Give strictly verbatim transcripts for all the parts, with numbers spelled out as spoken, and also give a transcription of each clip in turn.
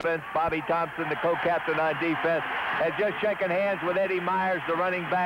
Bobby Thompson, the co-captain on defense, has just shaken hands with Eddie Myers, the running back.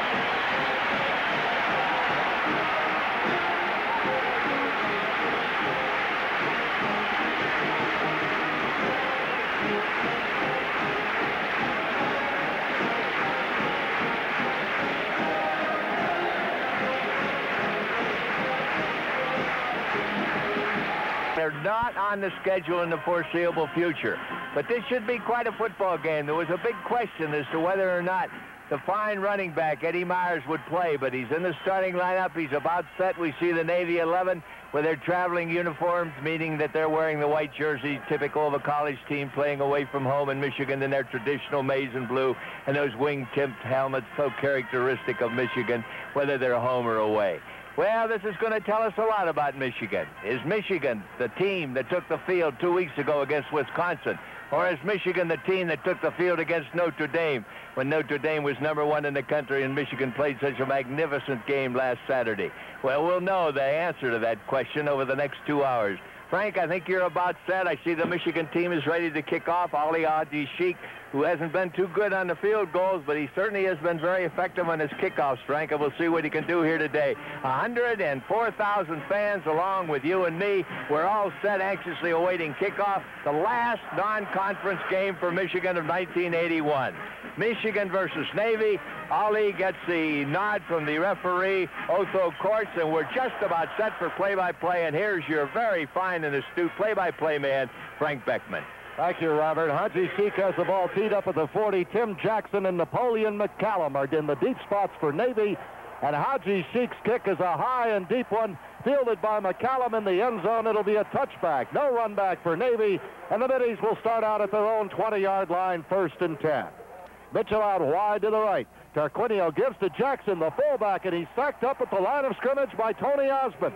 They're not on the schedule in the foreseeable future. But this should be quite a football game. There was a big question as to whether or not the fine running back, Eddie Myers, would play, but he's in the starting lineup. He's about set. We see the Navy eleven with their traveling uniforms, meaning that they're wearing the white jersey, typical of a college team playing away from home in Michigan, in their traditional maize and blue, and those wing-tipped helmets so characteristic of Michigan, whether they're home or away. Well, this is going to tell us a lot about Michigan. Is Michigan the team that took the field two weeks ago against Wisconsin? Or is Michigan the team that took the field against Notre Dame when Notre Dame was number one in the country and Michigan played such a magnificent game last Saturday? Well, we'll know the answer to that question over the next two hours. Frank, I think you're about set. I see the Michigan team is ready to kick off. Ali Haji-Sheikh, who hasn't been too good on the field goals, but he certainly has been very effective on his kickoffs, Frank, and we'll see what he can do here today. one hundred four thousand fans along with you and me. We're all set, anxiously awaiting kickoff, the last non-conference game for Michigan of nineteen eighty-one. Michigan versus Navy. Ali gets the nod from the referee, Otho Courts, and we're just about set for play-by-play, and here's your very fine and astute play-by-play man, Frank Beckman. Thank you, Robert. Haji-Sheikh has the ball teed up at the forty. Tim Jackson and Napoleon McCallum are in the deep spots for Navy, and Haji-Sheikh's kick is a high and deep one, fielded by McCallum in the end zone. It'll be a touchback. No run back for Navy, and the Middies will start out at their own twenty-yard line, first and ten. Mitchell out wide to the right. Tarquinio gives to Jackson, the fullback, and he's sacked up at the line of scrimmage by Tony Osmond.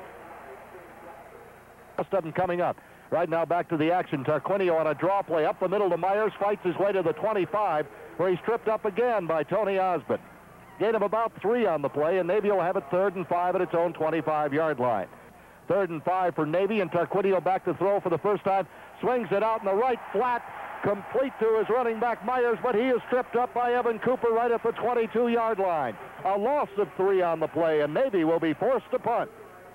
Most of them coming up. Right now back to the action. Tarquinio on a draw play up the middle to Myers, fights his way to the twenty-five, where he's tripped up again by Tony Osmond. Gain of about three on the play, and Navy will have it third and five at its own twenty-five-yard line. Third and five for Navy, and Tarquinio back to throw for the first time. Swings it out in the right flat, complete to his running back Myers, but he is tripped up by Evan Cooper right at the twenty-two-yard line. A loss of three on the play, and Navy will be forced to punt.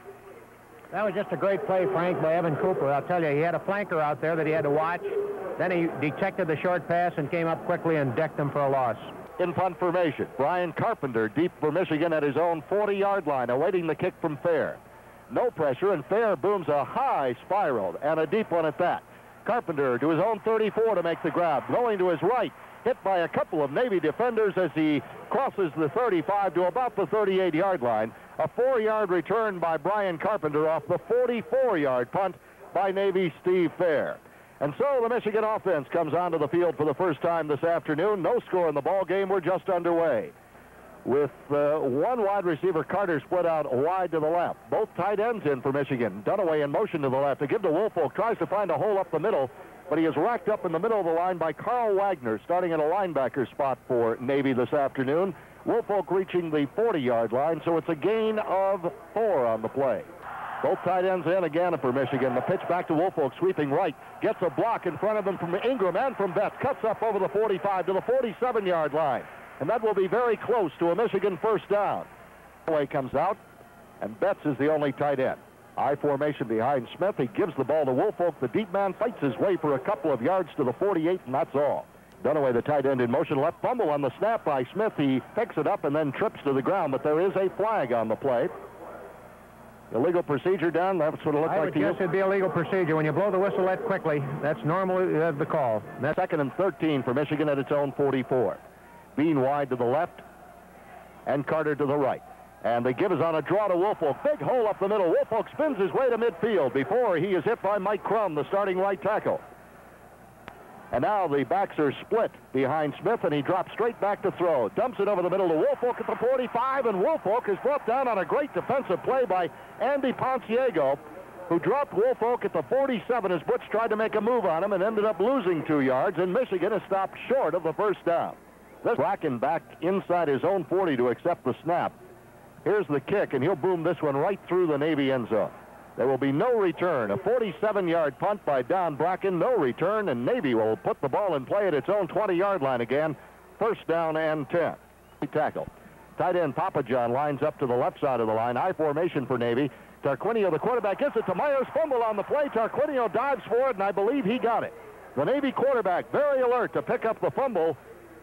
That was just a great play, Frank, by Evan Cooper. I'll tell you, he had a flanker out there that he had to watch. Then he detected the short pass and came up quickly and decked him for a loss. In punt formation, Brian Carpenter deep for Michigan at his own forty-yard line, awaiting the kick from Fair. No pressure, and Fair booms a high spiral and a deep one at that. Carpenter to his own thirty-four to make the grab. Going to his right, hit by a couple of Navy defenders as he crosses the thirty-five to about the thirty-eight-yard line. A four-yard return by Brian Carpenter off the forty-four-yard punt by Navy Steve Fair. And so the Michigan offense comes onto the field for the first time this afternoon. No score in the ball game. We're just underway. With uh, one wide receiver, Carter, split out wide to the left. Both tight ends in for Michigan. Dunaway in motion to the left to give to Woolfolk. Tries to find a hole up the middle, but he is racked up in the middle of the line by Carl Wagner, starting at a linebacker spot for Navy this afternoon. Woolfolk reaching the forty-yard line, so it's a gain of four on the play. Both tight ends in again for Michigan. The pitch back to Woolfolk, sweeping right. Gets a block in front of him from Ingram and from Betts. Cuts up over the forty-five to the forty-seven-yard line. And that will be very close to a Michigan first down. Away comes out, and Betts is the only tight end. I formation behind Smith. He gives the ball to Woolfolk. The deep man fights his way for a couple of yards to the forty-eight, and that's all. Dunaway, the tight end in motion, left fumble on the snap by Smith. He picks it up and then trips to the ground, but there is a flag on the play. Illegal procedure down. That's what it looked I like would to guess you. it'd be a legal procedure. When you blow the whistle that quickly, that's normally uh, the call. That's second and thirteen for Michigan at its own forty-four. Bean wide to the left, and Carter to the right. And the give is on a draw to Woolfolk. Big hole up the middle. Woolfolk spins his way to midfield before he is hit by Mike Crum, the starting right tackle. And now the backs are split behind Smith, and he drops straight back to throw. Dumps it over the middle to Woolfolk at the forty-five, and Woolfolk is brought down on a great defensive play by Andy Ponciego, who dropped Woolfolk at the forty-seven as Butch tried to make a move on him and ended up losing two yards, and Michigan is stopped short of the first down. This Bracken back inside his own forty to accept the snap. Here's the kick, and he'll boom this one right through the Navy end zone. There will be no return. A forty-seven-yard punt by Don Bracken, no return, and Navy will put the ball in play at its own twenty-yard line again. First down and ten. Tackle. Tight end Papa John lines up to the left side of the line. I formation for Navy. Tarquinio, the quarterback, gives it to Myers. Fumble on the play. Tarquinio dives for it, and I believe he got it. The Navy quarterback very alert to pick up the fumble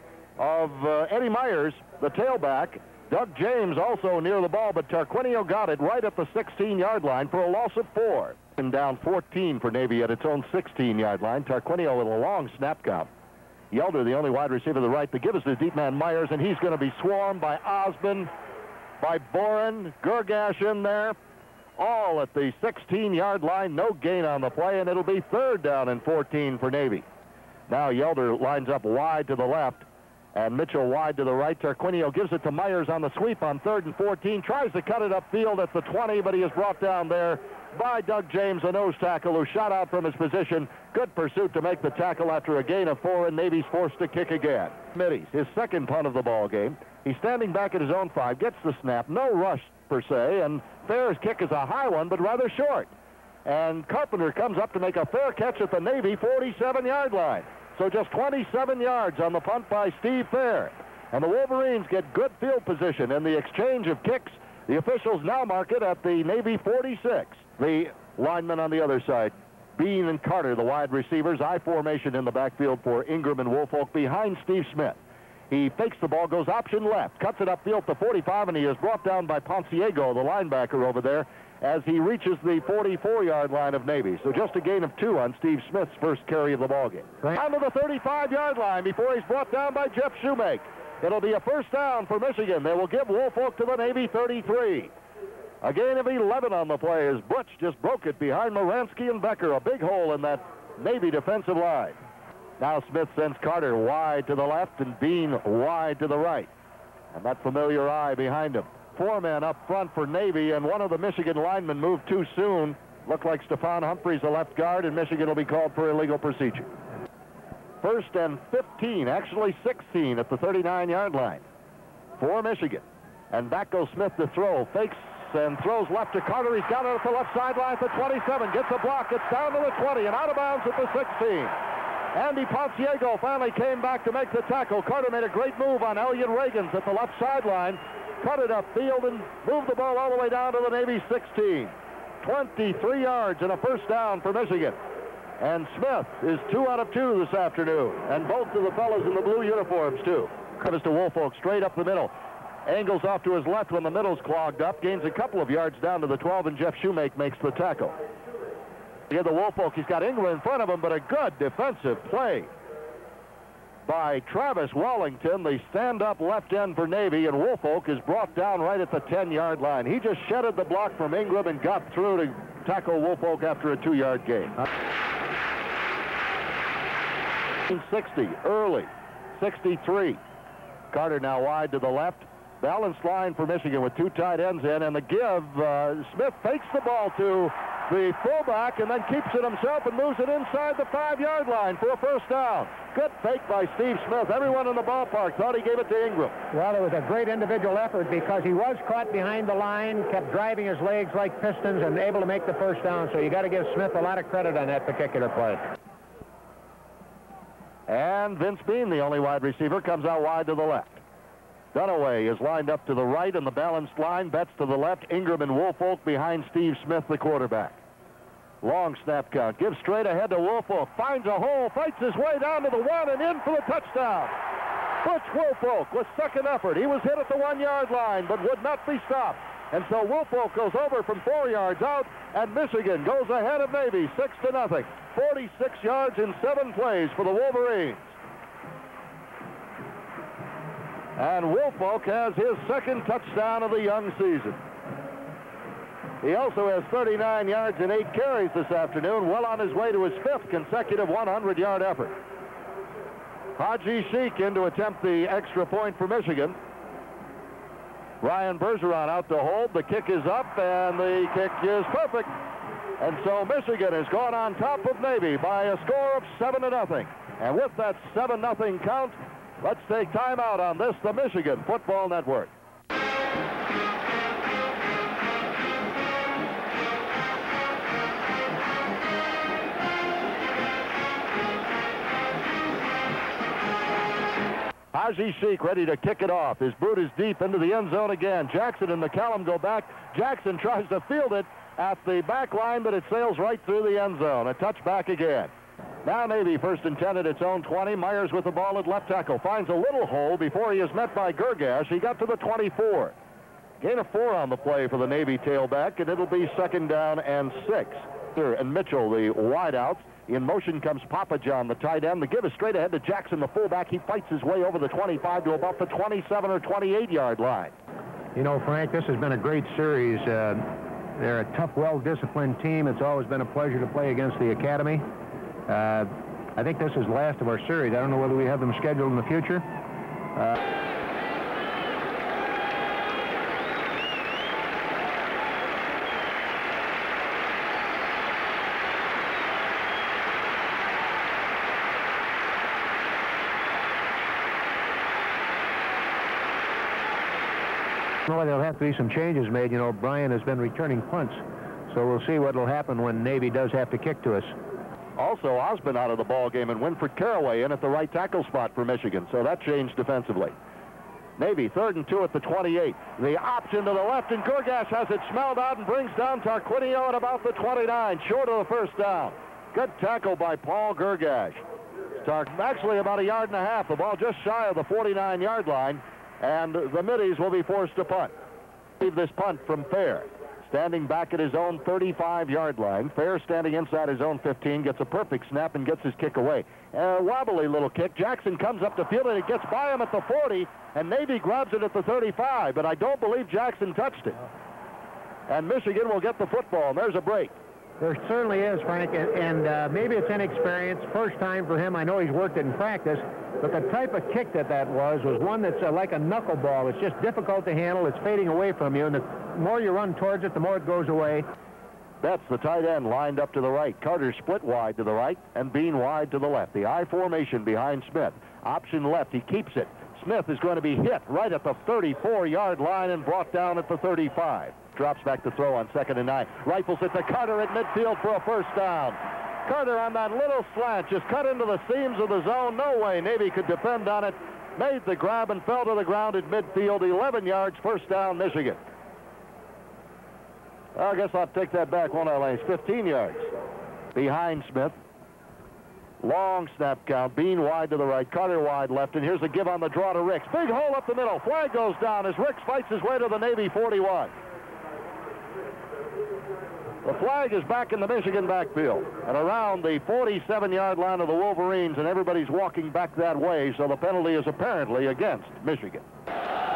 of uh, Eddie Myers, the tailback. Doug James also near the ball, but Tarquinio got it right at the sixteen-yard line for a loss of four. And down fourteen for Navy at its own sixteen-yard line. Tarquinio with a long snap count. Yelder, the only wide receiver to the right, to give us the deep man Myers, and he's going to be swarmed by Osmond, by Boren, Gergash in there, all at the sixteen-yard line. No gain on the play, and it'll be third down and fourteen for Navy. Now Yelder lines up wide to the left, and Mitchell wide to the right. Tarquinio gives it to Myers on the sweep on third and fourteen, tries to cut it upfield at the twenty, but he is brought down there by Doug James, a nose tackle who shot out from his position. Good pursuit to make the tackle after a gain of four, and Navy's forced to kick again. Middies, his second punt of the ball game. He's standing back at his own five, gets the snap, no rush per se, and Fair's kick is a high one, but rather short. And Carpenter comes up to make a fair catch at the Navy forty-seven-yard line. So just twenty-seven yards on the punt by Steve Fair. And the Wolverines get good field position in the exchange of kicks. The officials now mark it at the Navy forty-six. The linemen on the other side, Bean and Carter, the wide receivers, I formation in the backfield for Ingram and Woolfolk behind Steve Smith. He fakes the ball, goes option left, cuts it upfield to forty-five, and he is brought down by Ponciego, the linebacker over there, as he reaches the forty-four-yard line of Navy. So just a gain of two on Steve Smith's first carry of the ballgame. Down to the thirty-five-yard line before he's brought down by Jeff Shoemake. It'll be a first down for Michigan. They will give Woolfolk to the Navy thirty-three. A gain of eleven on the play as Butch just broke it behind Moransky and Becker. A big hole in that Navy defensive line. Now Smith sends Carter wide to the left and Bean wide to the right. And that familiar eye behind him. Four men up front for Navy, and one of the Michigan linemen moved too soon. Looked like Stephon Humphreys, the left guard, and Michigan will be called for illegal procedure. First and fifteen, actually sixteen at the thirty-nine-yard line for Michigan. And back goes Smith to throw. Fakes and throws left to Carter. He's got it at the left sideline at the twenty-seven. Gets a block. It's down to the twenty and out of bounds at the sixteen. Andy Ponciego finally came back to make the tackle. Carter made a great move on Elliot Reagans at the left sideline. Cut it upfield and moved the ball all the way down to the Navy sixteen. twenty-three yards and a first down for Michigan. And Smith is two out of two this afternoon. And both of the fellas in the blue uniforms, too. Comes to Woolfolk straight up the middle. Angles off to his left when the middle's clogged up. Gains a couple of yards down to the twelve, and Jeff Shoemake makes the tackle. Again, the Woolfolk, he's got Ingram in front of him, but a good defensive play by Travis Wallington, the stand-up left end for Navy, and Woolfolk is brought down right at the ten-yard line. He just shedded the block from Ingram and got through to tackle Woolfolk after a two-yard gain. sixty, early, sixty-three. Carter now wide to the left. Balanced line for Michigan with two tight ends in, and the give, uh, Smith fakes the ball to the fullback and then keeps it himself and moves it inside the five-yard line for a first down. Good fake by Steve Smith. Everyone in the ballpark thought he gave it to Ingram. Well, it was a great individual effort because he was caught behind the line, kept driving his legs like pistons, and able to make the first down. So you got to give Smith a lot of credit on that particular play. And Vince Bean, the only wide receiver, comes out wide to the left. Dunaway is lined up to the right in the balanced line. Betts to the left. Ingram and Woolfolk behind Steve Smith, the quarterback. Long snap count. Gives straight ahead to Woolfolk. Finds a hole. Fights his way down to the one and in for the touchdown. Butch Woolfolk with second effort. He was hit at the one-yard line but would not be stopped. And so Woolfolk goes over from four yards out, and Michigan goes ahead of Navy six to nothing. forty-six yards in seven plays for the Wolverines. And Woolfolk has his second touchdown of the young season. He also has thirty-nine yards and eight carries this afternoon, well on his way to his fifth consecutive hundred-yard effort. Haji Sheik in to attempt the extra point for Michigan. Ryan Bergeron out to hold. The kick is up, and the kick is perfect. And so Michigan has gone on top of Navy by a score of seven to nothing. And with that seven nothing count, let's take time out on this, the Michigan Football Network. Haji Sheik ready to kick it off. His boot is deep into the end zone again. Jackson and McCallum go back. Jackson tries to field it at the back line, but it sails right through the end zone. A touchback again. Now Navy first and ten at its own twenty. Myers with the ball at left tackle. Finds a little hole before he is met by Gergash. He got to the twenty-four. Gain of four on the play for the Navy tailback, and it'll be second down and six. And Mitchell, the wideouts. In motion comes Papa John, the tight end. The give is straight ahead to Jackson, the fullback. He fights his way over the twenty-five to about the twenty-seven or twenty-eight yard line. You know, Frank, this has been a great series. Uh, they're a tough, well-disciplined team. It's always been a pleasure to play against the Academy. Uh, I think this is the last of our series. I don't know whether we have them scheduled in the future. Uh, Well, there'll have to be some changes made. You know, Brian has been returning punts, so we'll see what will happen when Navy does have to kick to us. Also, Osmond out of the ball game, and Winford Caraway in at the right tackle spot for Michigan, so that changed defensively. Navy third and two at the twenty-eight. The option to the left, and Gergash has it smelled out and brings down Tarquinio at about the twenty-nine, short of the first down. Good tackle by Paul Gergash. Tark actually about a yard and a half. The ball just shy of the forty-nine yard line. And the Middies will be forced to punt. Leave this punt from Fair. Standing back at his own thirty-five yard line. Fair standing inside his own fifteen, gets a perfect snap and gets his kick away. A wobbly little kick. Jackson comes up to field and it gets by him at the forty, and Navy grabs it at the thirty-five, but I don't believe Jackson touched it. And Michigan will get the football, and there's a break. There certainly is, Frank, and, and uh, maybe it's inexperience. First time for him. I know he's worked it in practice, but the type of kick that that was was one that's uh, like a knuckleball. It's just difficult to handle. It's fading away from you, and the more you run towards it, the more it goes away. Betts, the tight end, lined up to the right. Carter split wide to the right, and Bean wide to the left. The I formation behind Smith. Option left. He keeps it. Smith is going to be hit right at the thirty-four yard line and brought down at the thirty-five. Drops back to throw on second and nine. Rifles it to Carter at midfield for a first down. Carter on that little slant just cut into the seams of the zone. No way Navy could defend on it. Made the grab and fell to the ground at midfield. eleven yards, first down, Michigan. I guess I'll take that back, won't I, Lane? fifteen yards behind Smith. Long snap count. Bean wide to the right. Carter wide left. And here's a give on the draw to Ricks. Big hole up the middle. Flag goes down as Ricks fights his way to the Navy forty-one. The flag is back in the Michigan backfield and around the forty-seven yard line of the Wolverines, and everybody's walking back that way, so the penalty is apparently against Michigan. A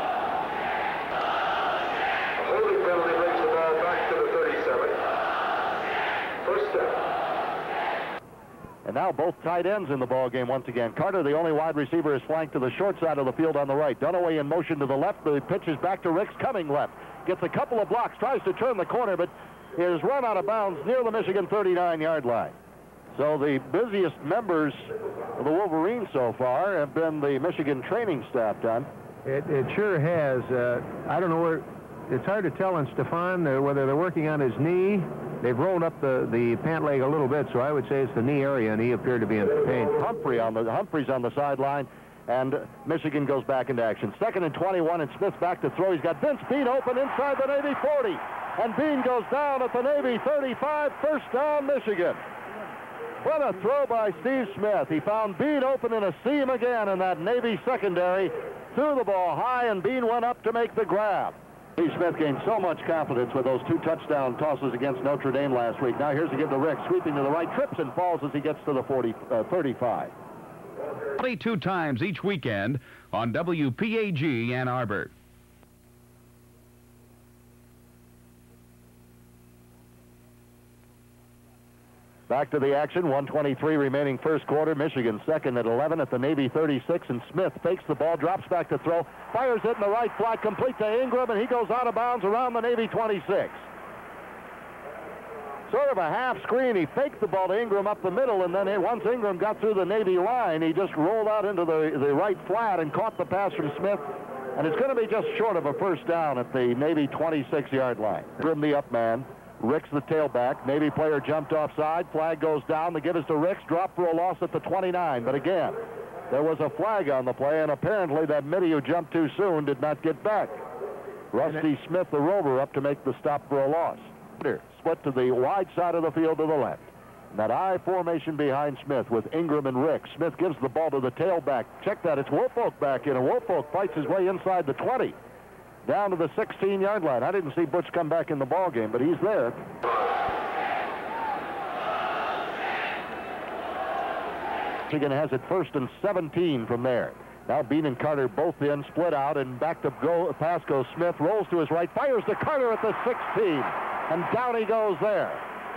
holding penalty brings the ball back to the thirty-seven. First down. And now both tight ends in the ball game once again. Carter, the only wide receiver, is flanked to the short side of the field on the right. Dunaway in motion to the left. The pitch is back to Ricks, coming left. Gets a couple of blocks, tries to turn the corner, but is run out of bounds near the Michigan thirty-nine yard line. So the busiest members of the Wolverines so far have been the Michigan training staff, Don. It, it sure has. Uh, I don't know where. It's hard to tell on Stefan uh, whether they're working on his knee. They've rolled up the, the pant leg a little bit, so I would say it's the knee area, and he appeared to be in pain. Humphrey on the Humphrey's on the sideline, and Michigan goes back into action. Second and twenty-one, and Smith back to throw. He's got Vince Bean open inside the Navy forty. And Bean goes down at the Navy thirty-five, first down, Michigan. What a throw by Steve Smith. He found Bean open in a seam again in that Navy secondary. Threw the ball high, and Bean went up to make the grab. Steve Smith gained so much confidence with those two touchdown tosses against Notre Dame last week. Now here's to give to Ricks, sweeping to the right, trips and falls as he gets to the forty, uh, thirty-five. twenty-two times each weekend on W P A G Ann Arbor. Back to the action, one twenty-three remaining first quarter. Michigan second at eleven at the Navy thirty-six, and Smith fakes the ball, drops back to throw, fires it in the right flat, complete to Ingram, and he goes out of bounds around the Navy twenty-six. Sort of a half screen. He faked the ball to Ingram up the middle, and then once Ingram got through the Navy line, he just rolled out into the, the right flat and caught the pass from Smith, and it's going to be just short of a first down at the Navy twenty-six yard line. Ingram the up man. Ricks the tailback. Navy player jumped offside. Flag goes down. The give is to Ricks. Drop for a loss at the twenty-nine. But again, There was a flag on the play, and apparently that Mitty who jumped too soon did not get back. Rusty Smith, the rover, up to make the stop for a loss. Split to the wide side of the field to the left. And that I formation behind Smith with Ingram and Rick. Smith gives the ball to the tailback. Check that, it's Woolfolk back in, and Woolfolk fights his way inside the twenty. Down to the sixteen-yard line. I didn't see Butch come back in the ball game, but he's there. Michigan has it first and seventeen from there. Now Bean and Carter both in, split out, and back to go. Pass goes Smith, rolls to his right, fires to Carter at the sixteen, and down he goes there.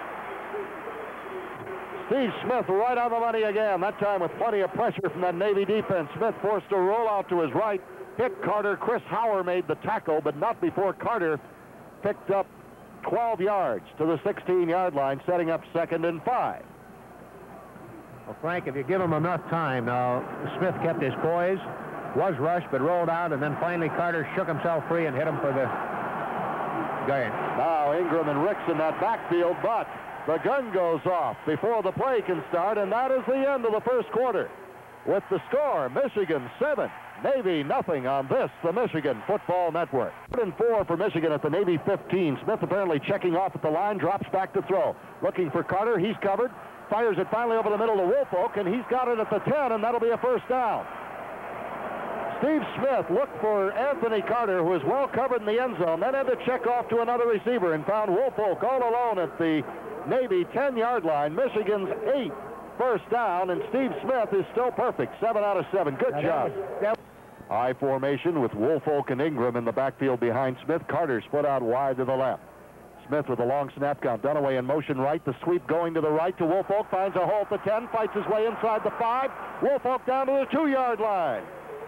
Steve Smith right on the money again, that time with plenty of pressure from that Navy defense. Smith forced to roll out to his right, hit Carter. Chris Hauer made the tackle, but not before Carter picked up twelve yards to the sixteen-yard line, setting up second and five. Well, Frank, if you give him enough time, now Smith kept his poise, was rushed, but rolled out, and then finally Carter shook himself free and hit him for the gun. Now Ingram and Ricks in that backfield, but the gun goes off before the play can start, and that is the end of the first quarter. With the score, Michigan seven, Navy nothing on this, the Michigan Football Network. Third and four for Michigan at the Navy fifteen. Smith apparently checking off at the line, drops back to throw. Looking for Carter, he's covered. Fires it finally over the middle to Woolfolk, and he's got it at the ten, and that'll be a first down. Steve Smith looked for Anthony Carter, who was well covered in the end zone, then had to check off to another receiver and found Woolfolk all alone at the Navy ten-yard line. Michigan's eighth first down, and Steve Smith is still perfect. Seven out of seven. Good job. I formation with Woolfolk and Ingram in the backfield behind Smith. Carter split out wide to the left. Smith with a long snap count. Dunaway in motion right. The sweep going to the right to Woolfolk. Finds a hole at the ten. Fights his way inside the five. Woolfolk down to the two-yard line.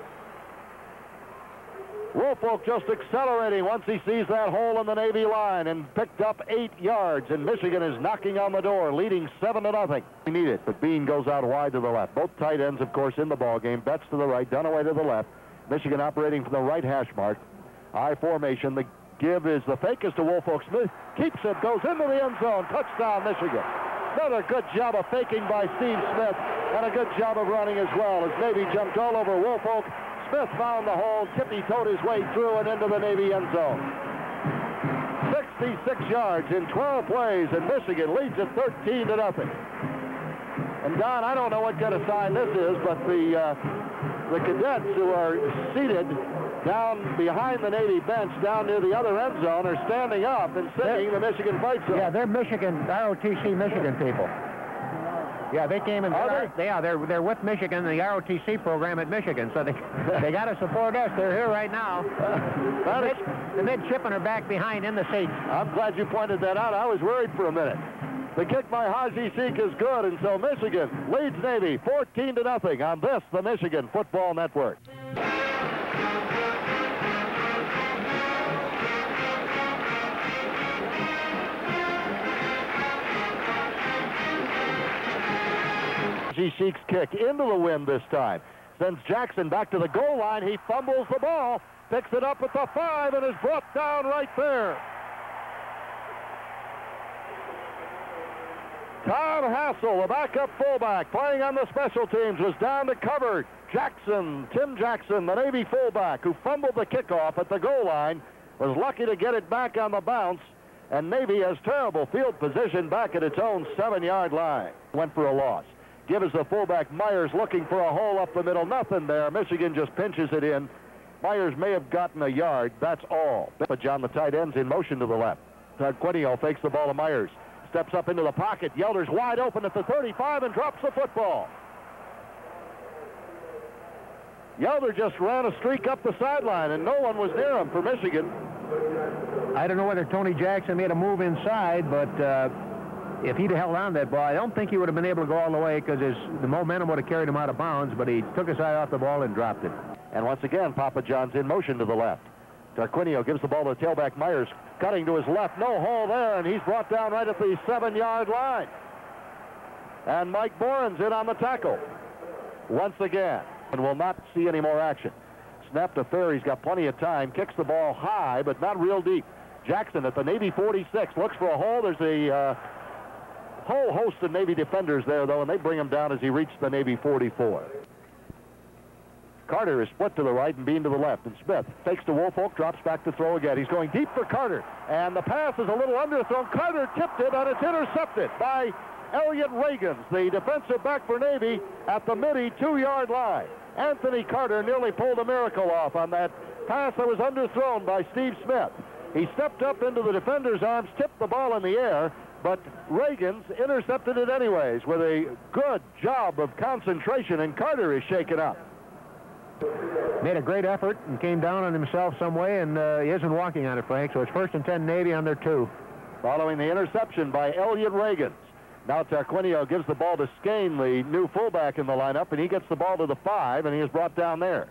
Woolfolk just accelerating once he sees that hole in the Navy line and picked up eight yards, and Michigan is knocking on the door, leading seven to nothing. We need it, but Bean goes out wide to the left. Both tight ends, of course, in the ball game. Betts to the right, Dunaway to the left. Michigan operating from the right hash mark. I formation. The give is the fake is to Woolfolk. Smith keeps it, goes into the end zone. Touchdown, Michigan. Another good job of faking by Steve Smith, and a good job of running as well, as Navy jumped all over Woolfolk. Smith found the hole, tippy-toed his way through and into the Navy end zone. sixty-six yards in twelve plays, and Michigan leads it thirteen to nothing. And Don, I don't know what kind of sign this is, but the uh, the cadets who are seated down behind the Navy bench, down near the other end zone, are standing up and singing the Michigan fight song. Yeah, they're Michigan, R O T C Michigan people. Yeah, they came and Are they? Yeah, they're they're with Michigan, the R O T C program at Michigan, so they they got to support us. They're here right now. Uh, the, mid, the midshipmen are back behind in the seats. I'm glad you pointed that out. I was worried for a minute. The kick by Haji Seek is good, and so Michigan leads Navy fourteen to nothing on this, the Michigan Football Network. Seek's kick into the wind this time. Sends Jackson back to the goal line. He fumbles the ball, picks it up at the five, and is brought down right there. Tom Hassel, the backup fullback, playing on the special teams, was down to cover Jackson, Tim Jackson, the Navy fullback, who fumbled the kickoff at the goal line, was lucky to get it back on the bounce, and Navy has terrible field position back at its own seven-yard line. Went for a loss. Give us the fullback, Myers, looking for a hole up the middle. Nothing there. Michigan just pinches it in. Myers may have gotten a yard. That's all. But John, the tight end's in motion to the left. Tarquinio fakes the ball to Myers. Steps up into the pocket. Yelder's wide open at the thirty-five and drops the football. Yelder just ran a streak up the sideline, and no one was near him for Michigan. I don't know whether Tony Jackson made a move inside, but uh, if he'd held on that ball, I don't think he would have been able to go all the way, because the momentum would have carried him out of bounds, but he took his eye off the ball and dropped it. And once again, Papa John's in motion to the left. Tarquinio gives the ball to tailback Myers, cutting to his left. No hole there, and he's brought down right at the seven-yard line. And Mike Boren's in on the tackle. Once again, and will not see any more action. Snap to Fair. He's got plenty of time. Kicks the ball high, but not real deep. Jackson at the Navy forty-six looks for a hole. There's a uh, whole host of Navy defenders there, though, and they bring him down as he reached the Navy forty-four. Carter is split to the right and Bean to the left. And Smith takes to Woolfolk, drops back to throw again. He's going deep for Carter. And the pass is a little underthrown. Carter tipped it, and it's intercepted by Elliott Reagans, the defensive back for Navy, at the midi two-yard line. Anthony Carter nearly pulled a miracle off on that pass that was underthrown by Steve Smith. He stepped up into the defender's arms, tipped the ball in the air, but Reagans intercepted it anyways with a good job of concentration, and Carter is shaken up. Made a great effort and came down on himself some way, and uh, he isn't walking on it, Frank, so it's first and ten Navy on their two. Following the interception by Elliott Reagans. Now Tarquinio gives the ball to Skane, the new fullback in the lineup, and he gets the ball to the five, and he is brought down there.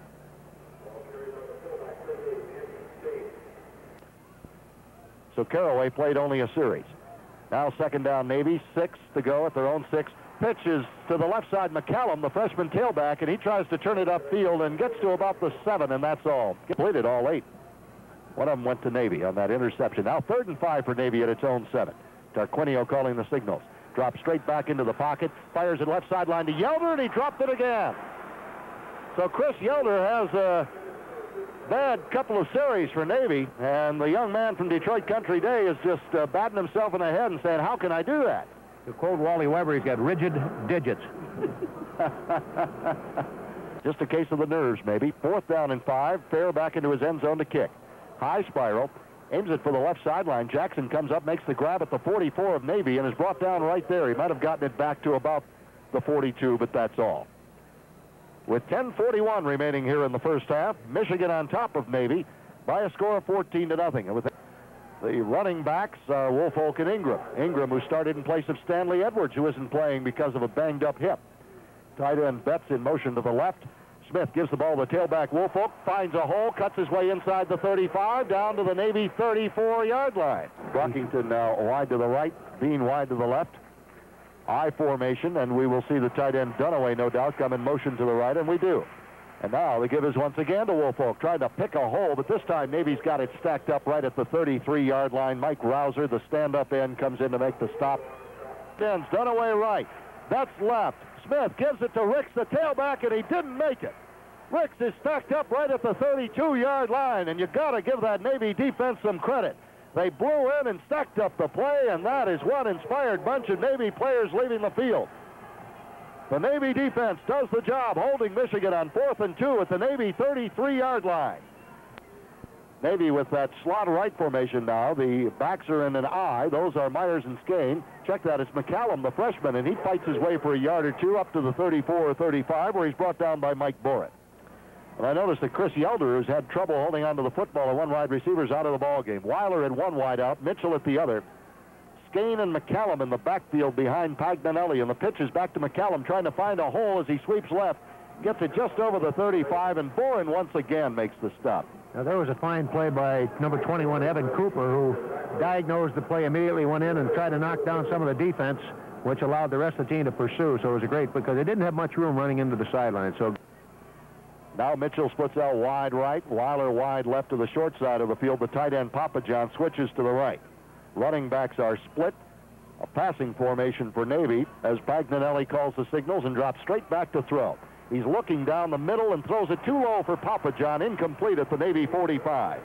So Caraway played only a series. Now second down Navy, six to go at their own six. Pitch is to the left side, McCallum, the freshman tailback, and he tries to turn it upfield and gets to about the seven, and that's all. Completed all eight. One of them went to Navy on that interception. Now third and five for Navy at its own seven. Tarquinio calling the signals. Drops straight back into the pocket, fires it left sideline to Yelder, and he dropped it again. So Chris Yelder has a bad couple of series for Navy, and the young man from Detroit Country Day is just uh, batting himself in the head and saying, how can I do that? To quote Wally Weber, he's got rigid digits. Just a case of the nerves, maybe. Fourth down and five. Fair back into his end zone to kick. High spiral. Aims it for the left sideline. Jackson comes up, makes the grab at the forty-four of Navy, and is brought down right there. He might have gotten it back to about the forty-two, but that's all. With ten forty-one remaining here in the first half, Michigan on top of Navy by a score of fourteen to nothing. And with the running backs are Woolfolk and Ingram. Ingram, who started in place of Stanley Edwards, who isn't playing because of a banged-up hip. Tight end Betts in motion to the left. Smith gives the ball to tailback Woolfolk, finds a hole, cuts his way inside the thirty-five, down to the Navy thirty-four-yard line. Brockington now wide to the right, Bean wide to the left. I formation, and we will see the tight end Dunaway, no doubt, come in motion to the right, and we do. And now the give is once again to Woolfolk, trying to pick a hole, but this time Navy's got it stacked up right at the thirty-three-yard line. Mike Rouser, the stand-up end, comes in to make the stop. Ends Dunaway right. That's left. Smith gives it to Ricks, the tailback, and he didn't make it. Ricks is stacked up right at the thirty-two-yard line, and you got to give that Navy defense some credit. They blew in and stacked up the play, and that is what inspired a bunch of Navy players leaving the field. The Navy defense does the job, holding Michigan on fourth and two at the Navy thirty-three-yard line. Navy with that slot right formation now. The backs are in an I. Those are Myers and Skane. Check that. It's McCallum, the freshman, and he fights his way for a yard or two up to the thirty-four or thirty-five, where he's brought down by Mike Borat. And I noticed that Chris Yelder, who's had trouble holding onto the football, and one wide receiver's out of the ball game. Weiler at one wide out, Mitchell at the other. Skane and McCallum in the backfield behind Pagnanelli, and the pitch is back to McCallum, trying to find a hole as he sweeps left. Gets it just over the thirty-five, and Boren once again makes the stop. Now, there was a fine play by number twenty-one, Evan Cooper, who diagnosed the play, immediately went in and tried to knock down some of the defense, which allowed the rest of the team to pursue. So it was a great, because they didn't have much room running into the sideline. So now Mitchell splits out wide right, Weiler wide left to the short side of the field. The tight end, Papa John, switches to the right. Running backs are split. A passing formation for Navy as Pagnanelli calls the signals and drops straight back to throw. He's looking down the middle and throws it too low for Papa John, incomplete at the Navy forty-five.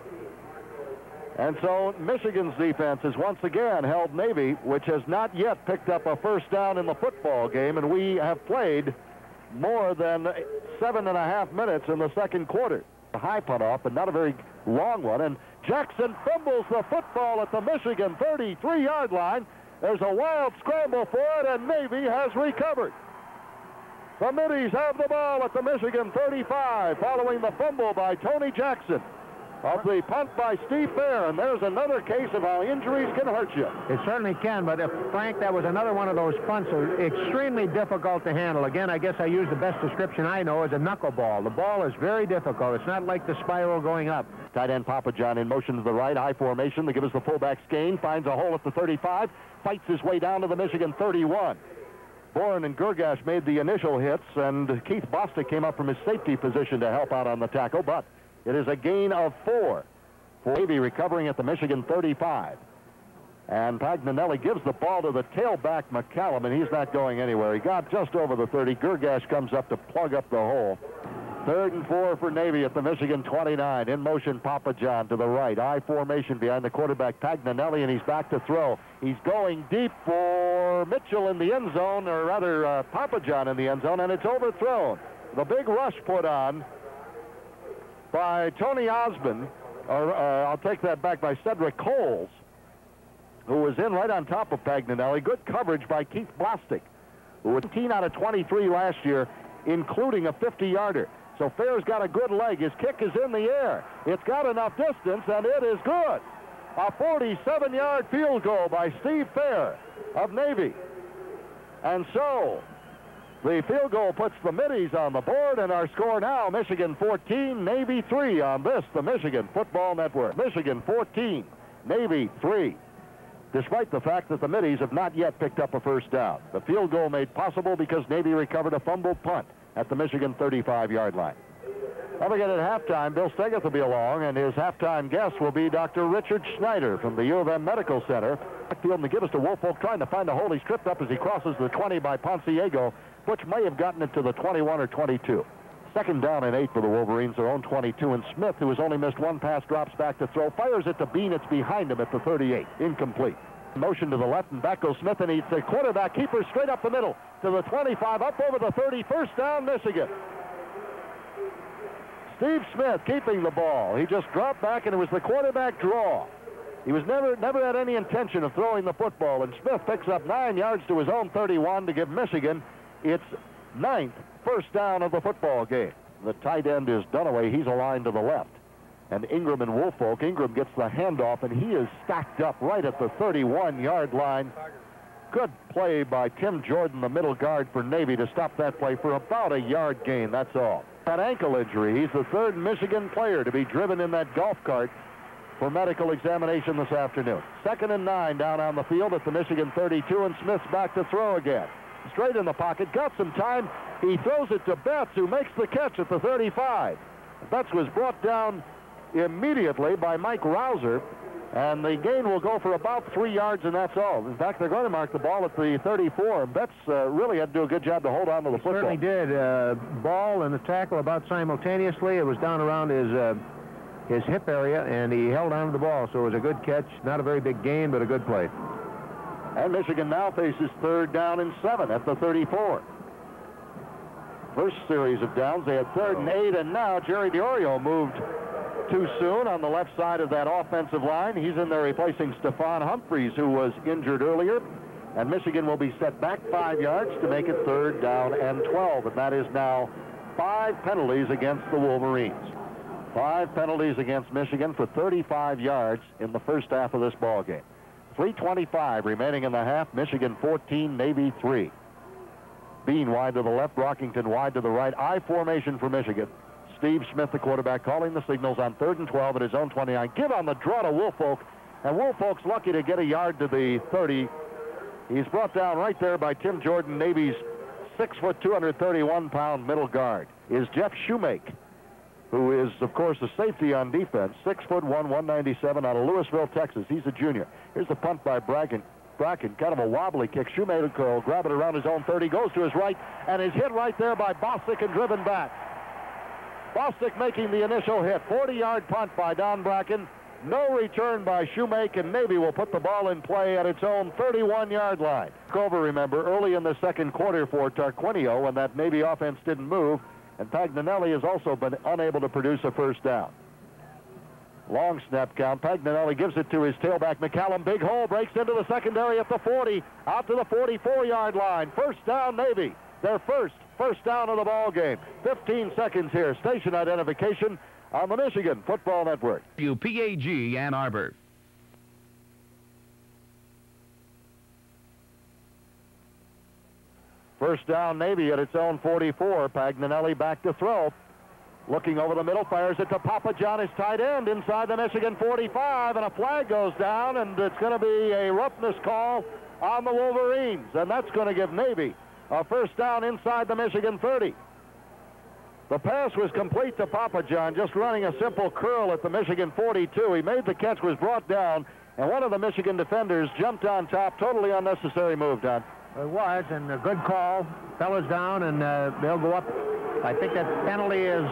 And so Michigan's defense has once again held Navy, which has not yet picked up a first down in the football game, and we have played more than seven and a half minutes in the second quarter. A high punt off, but not a very long one, and Jackson fumbles the football at the Michigan thirty-three-yard line. There's a wild scramble for it, and Navy has recovered. The Middies have the ball at the Michigan thirty-five, following the fumble by Tony Jackson of the punt by Steve Fair, and there's another case of how injuries can hurt you. It certainly can, but if, Frank, that was another one of those punts that was extremely difficult to handle. Again, I guess I use the best description I know as a knuckleball. The ball is very difficult. It's not like the spiral going up. Tight end Papa John in motion to the right, high formation. They give us the fullback Skane, finds a hole at the thirty-five, fights his way down to the Michigan thirty-one. Boren and Gurgash made the initial hits, and Keith Bostic came up from his safety position to help out on the tackle, but it is a gain of four for Navy, recovering at the Michigan thirty-five. And Pagnanelli gives the ball to the tailback McCallum, and he's not going anywhere. He got just over the thirty. Gurgash comes up to plug up the hole. Third and four for Navy at the Michigan twenty-nine. In motion, Papa John to the right. I formation behind the quarterback, Pagnanelli, and he's back to throw. He's going deep for Mitchell in the end zone, or rather uh, Papa John in the end zone, and it's overthrown. The big rush put on by Tony Osmond, or uh, I'll take that back, by Cedric Coles, who was in right on top of Pagnanelli. Good coverage by Keith Bostic, who was eighteen out of twenty-three last year, including a fifty-yarder. So Fair's got a good leg. His kick is in the air. It's got enough distance, and it is good. A forty-seven-yard field goal by Steve Fair of Navy. And so the field goal puts the Middies on the board, and our score now, Michigan fourteen, Navy three on this, the Michigan Football Network. Michigan fourteen, Navy three. Despite the fact that the Middies have not yet picked up a first down. The field goal made possible because Navy recovered a fumbled punt at the Michigan thirty-five-yard line. Don't forget, at halftime, Bill Stegeth will be along, and his halftime guest will be Doctor Richard Schneider from the U of M Medical Center. Backfield, and McGinnis to Woolfolk trying to find a hole. He's tripped up as he crosses the twenty by Ponciego, which may have gotten it to the twenty-one or twenty-two. Second down and eight for the Wolverines, their own twenty-two, and Smith, who has only missed one pass, drops back to throw, fires it to Bean. It's behind him at the thirty-eight, incomplete. Motion to the left, and back goes Smith, and he's the quarterback keeper straight up the middle to the twenty-five, up over the thirty, first down, Michigan. Steve Smith keeping the ball. He just dropped back, and it was the quarterback draw. He was never, never had any intention of throwing the football, and Smith picks up nine yards to his own thirty-one to give Michigan its ninth first down of the football game. The tight end is Dunaway. He's aligned to the left. And Ingram and Woolfolk. Ingram gets the handoff, and he is stacked up right at the thirty-one-yard line. Good play by Tim Jordan, the middle guard for Navy, to stop that play for about a yard gain, that's all. That ankle injury, he's the third Michigan player to be driven in that golf cart for medical examination this afternoon. Second and nine down on the field at the Michigan thirty-two, and Smith's back to throw again. Straight in the pocket, got some time. He throws it to Betts, who makes the catch at the thirty-five. Betts was brought down immediately by Mike Rouser, and the gain will go for about three yards, and that's all. In fact, they're going to mark the ball at the thirty-four, and Betts uh, really had to do a good job to hold on to the football. Certainly did. Uh, ball and the tackle about simultaneously. It was down around his uh, his hip area, and he held on to the ball, so it was a good catch. Not a very big gain, but a good play. And Michigan now faces third down and seven at the thirty-four. First series of downs, they had third and eight, and now Jerry DiOrio moved too soon on the left side of that offensive line. He's in there replacing Stephon Humphreys, who was injured earlier. And Michigan will be set back five yards to make it third down and twelve. And that is now five penalties against the Wolverines. Five penalties against Michigan for thirty-five yards in the first half of this ball game. three twenty-five remaining in the half. Michigan fourteen, Navy three. Bean wide to the left, Rockington wide to the right. I formation for Michigan. Steve Smith, the quarterback, calling the signals on third and twelve at his own twenty-nine. Give on the draw to Woolfolk, and Woolfolk's lucky to get a yard to the thirty. He's brought down right there by Tim Jordan, Navy's six foot, two hundred thirty-one pound middle guard, is Jeff Shoemake, who is, of course, a safety on defense, six foot one, one ninety-seven, out of Louisville, Texas. He's a junior. Here's the punt by Bracken. Bracken, kind of a wobbly kick. Shoemake will grab it around his own thirty, goes to his right, and is hit right there by Bostic and driven back. Bostic making the initial hit. forty-yard punt by Don Bracken. No return by Shoemake, and Navy will put the ball in play at its own thirty-one-yard line. Over, remember, early in the second quarter for Tarquinio when that Navy offense didn't move, and Pagnanelli has also been unable to produce a first down. Long snap count. Pagnanelli gives it to his tailback, McCallum. Big hole, breaks into the secondary at the forty, out to the forty-four-yard line. First down, Navy. Their first first down of the ball game. fifteen seconds here. Station identification on the Michigan Football Network. W P A G Ann Arbor. First down, Navy at its own forty-four. Pagnanelli back to throw. Looking over the middle, fires it to Papa John, his tight end, inside the Michigan forty-five, and a flag goes down, and it's going to be a roughness call on the Wolverines, and that's going to give Navy a first down inside the Michigan thirty. The pass was complete to Papa John, just running a simple curl at the Michigan forty-two. He made the catch, was brought down, and one of the Michigan defenders jumped on top. Totally unnecessary move, Don. It was, and a good call. Fellas down, and uh, they'll go up. I think that penalty is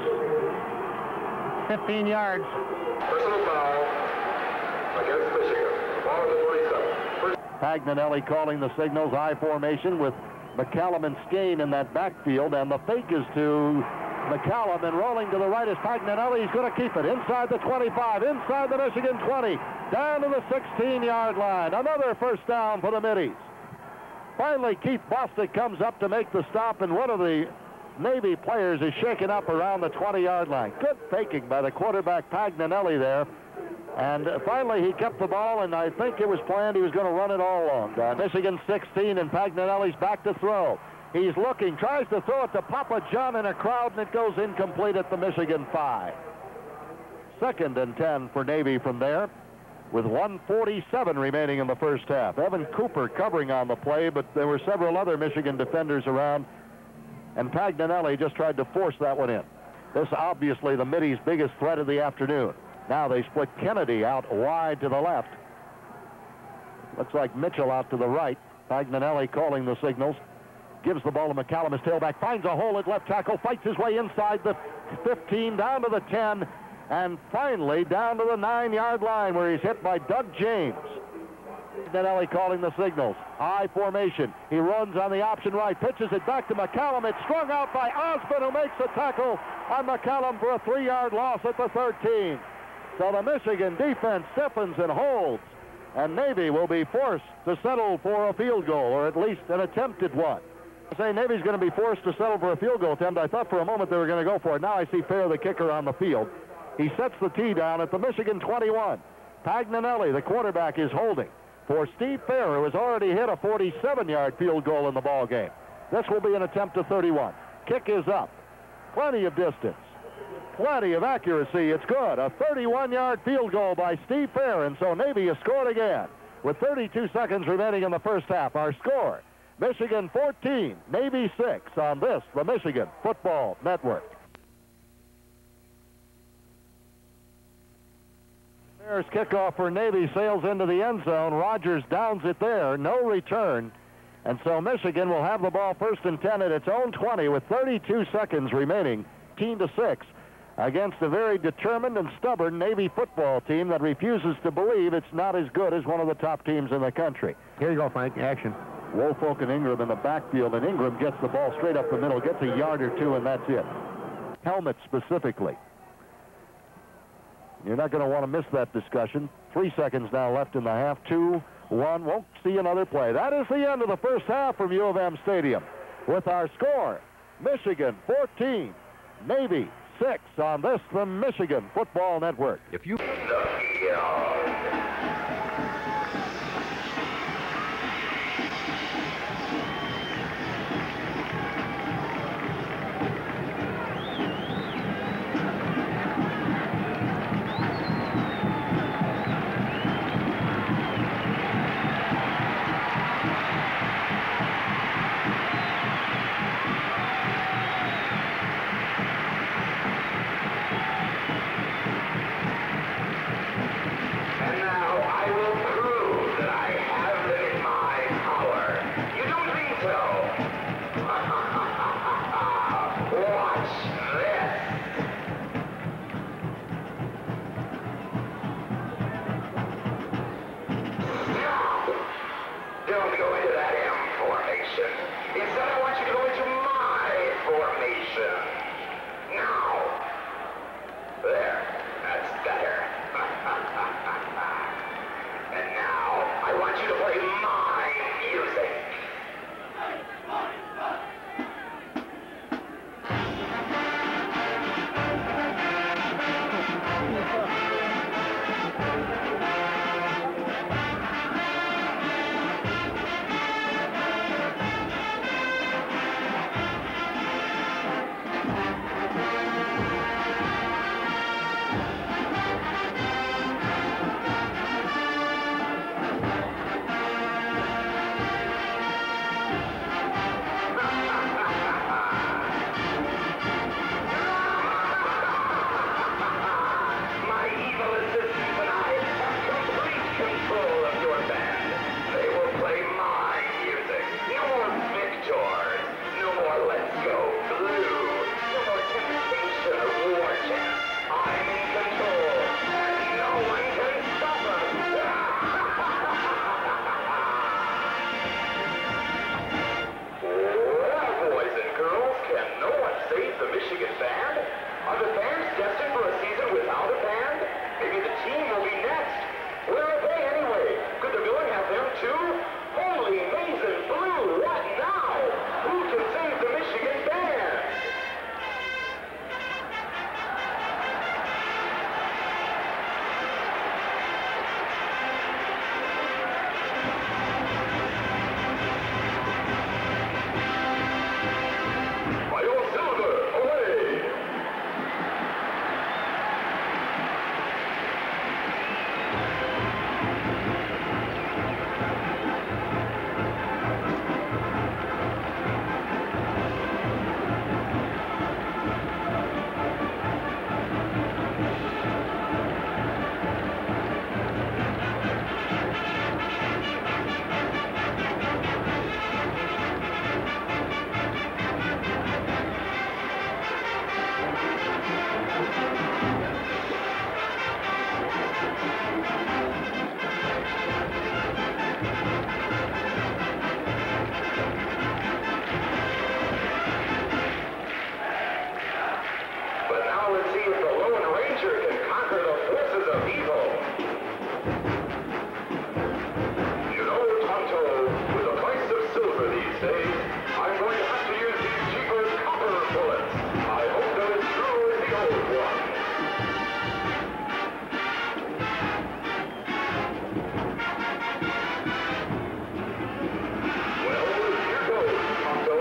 fifteen yards. Personal foul against Michigan. Ball at the forty-seven. Pagnanelli calling the signals, I formation with McCallum and Skane in that backfield, and the fake is to McCallum, and rolling to the right is Pagnanelli. He's going to keep it inside the twenty-five, inside the Michigan twenty, down to the sixteen-yard line. Another first down for the Middies. Finally, Keith Bostic comes up to make the stop, and one of the Navy players is shaken up around the twenty-yard line. Good faking by the quarterback Pagnanelli there. And uh, finally, he kept the ball, and I think it was planned he was going to run it all along. Uh, Michigan sixteen, and Pagnanelli's back to throw. He's looking, tries to throw it to Papa John in a crowd, and it goes incomplete at the Michigan five. Second and ten for Navy from there, with one forty-seven remaining in the first half. Evan Cooper covering on the play, but there were several other Michigan defenders around, and Pagnanelli just tried to force that one in. This obviously the Middies' biggest threat of the afternoon. Now they split Kennedy out wide to the left. Looks like Mitchell out to the right. Pagnanelli calling the signals. Gives the ball to McCallum, his tailback, finds a hole at left tackle, fights his way inside the fifteen, down to the ten, and finally down to the nine-yard line where he's hit by Doug James. Pagnanelli calling the signals. I formation. He runs on the option right, pitches it back to McCallum. It's strung out by Osborne, who makes the tackle on McCallum for a three-yard loss at the thirteen. So the Michigan defense stiffens and holds, and Navy will be forced to settle for a field goal, or at least an attempted one. I say Navy's going to be forced to settle for a field goal attempt. I thought for a moment they were going to go for it. Now I see Fair, the kicker, on the field. He sets the tee down at the Michigan twenty-one. Pagnanelli, the quarterback, is holding for Steve Fair, who has already hit a forty-seven-yard field goal in the ball game. This will be an attempt to thirty-one. Kick is up. Plenty of distance. Plenty of accuracy. It's good. A thirty-one-yard field goal by Steve Fair, and so Navy has scored again with thirty-two seconds remaining in the first half. Our score, Michigan fourteen, Navy six on this, the Michigan Football Network. Fair's kickoff for Navy sails into the end zone. Rogers downs it there. No return. And so Michigan will have the ball first and ten at its own twenty with thirty-two seconds remaining, fifteen to six. Against a very determined and stubborn Navy football team that refuses to believe it's not as good as one of the top teams in the country. Here you go, Frank. Action. Woolfolk and Ingram in the backfield, and Ingram gets the ball straight up the middle, gets a yard or two, and that's it. Helmet specifically. You're not going to want to miss that discussion. Three seconds now left in the half. Two, one. Won't see another play. That is the end of the first half from U of M Stadium. With our score, Michigan fourteen, Navy six on this, the Michigan Football Network. If you... conquer the forces of evil. You know, Tonto, with the price of silver these days, I'm going to have to use these cheaper copper bullets. I hope they're as true as the old one. Well, here goes, Tonto.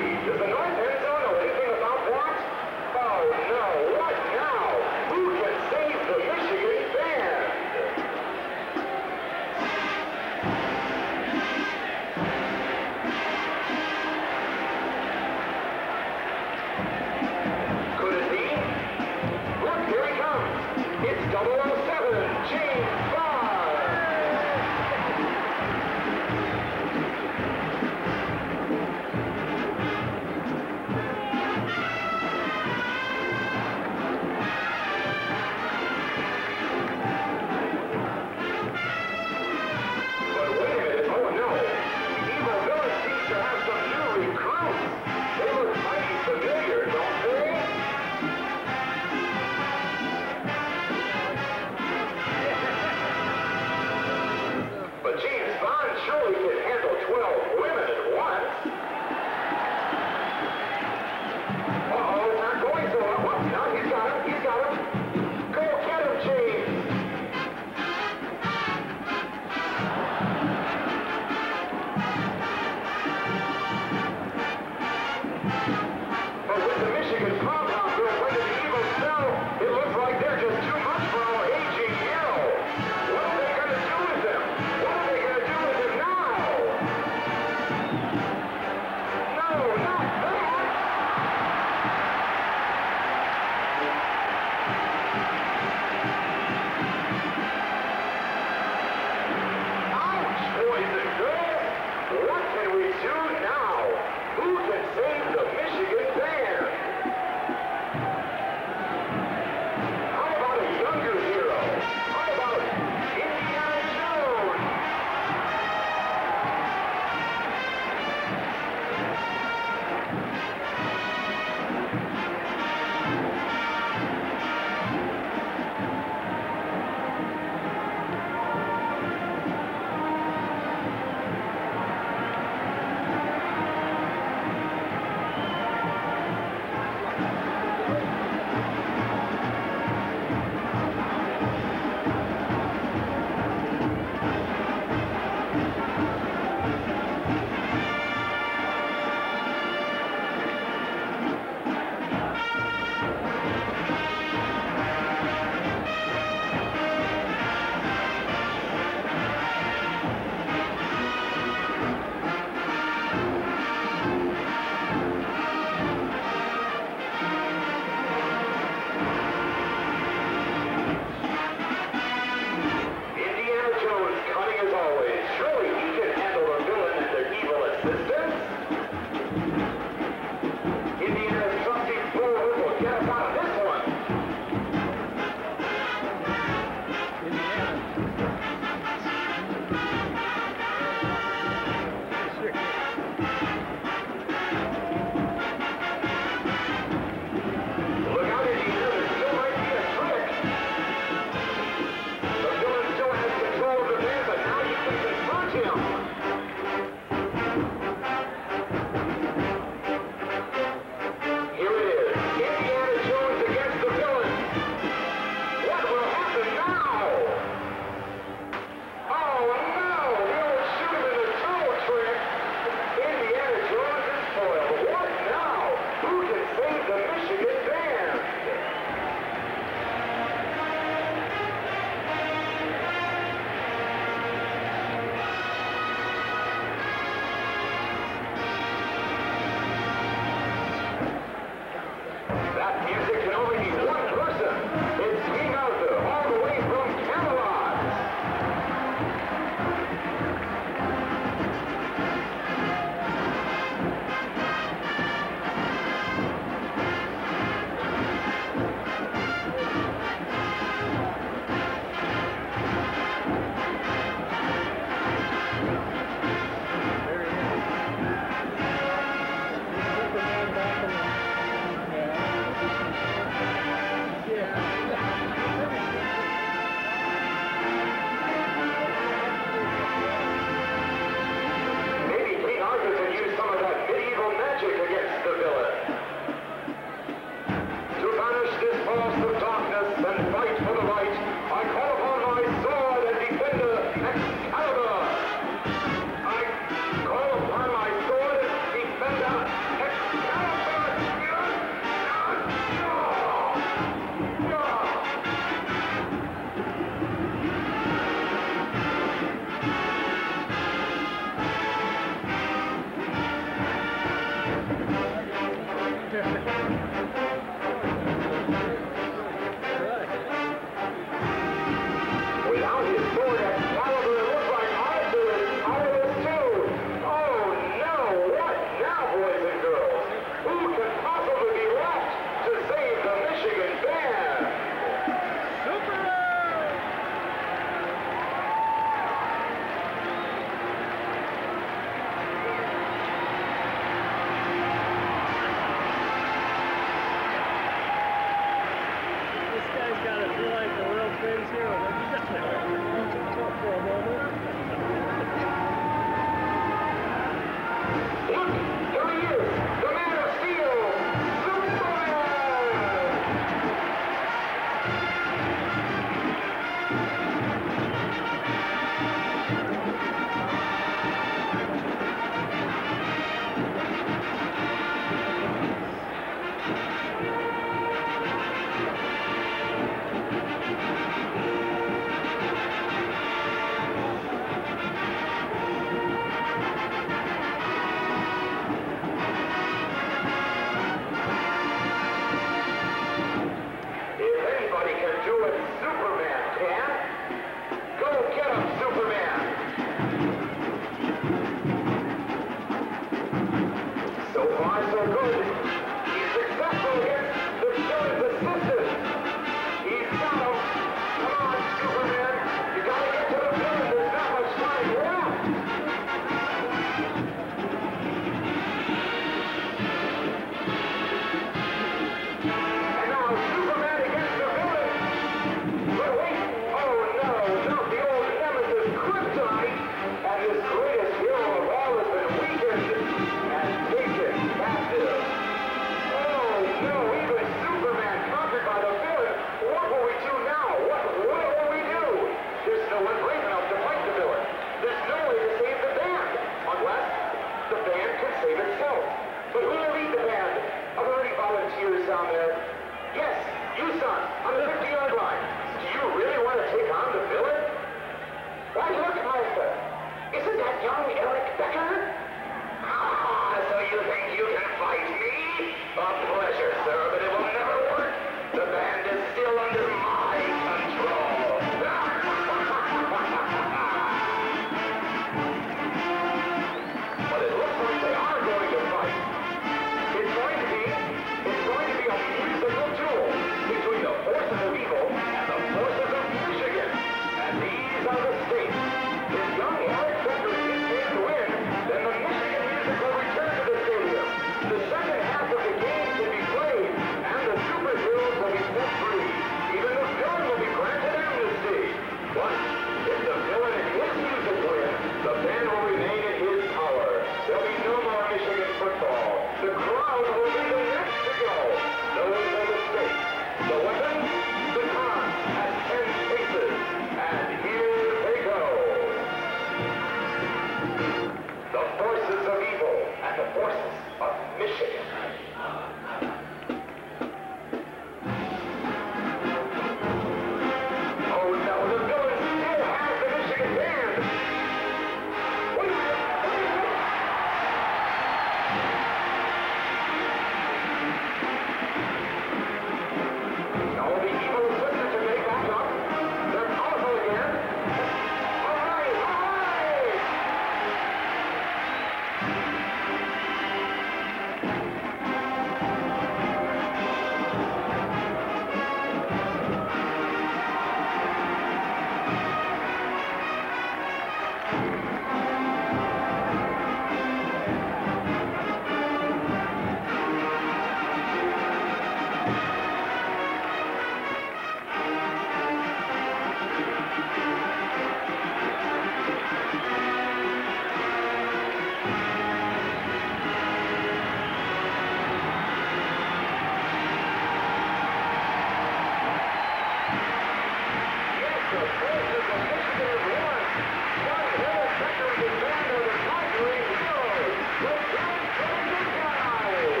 The forces of Michigan have won. One hitter second in band of the Tigers zero. The Giants trying to tie.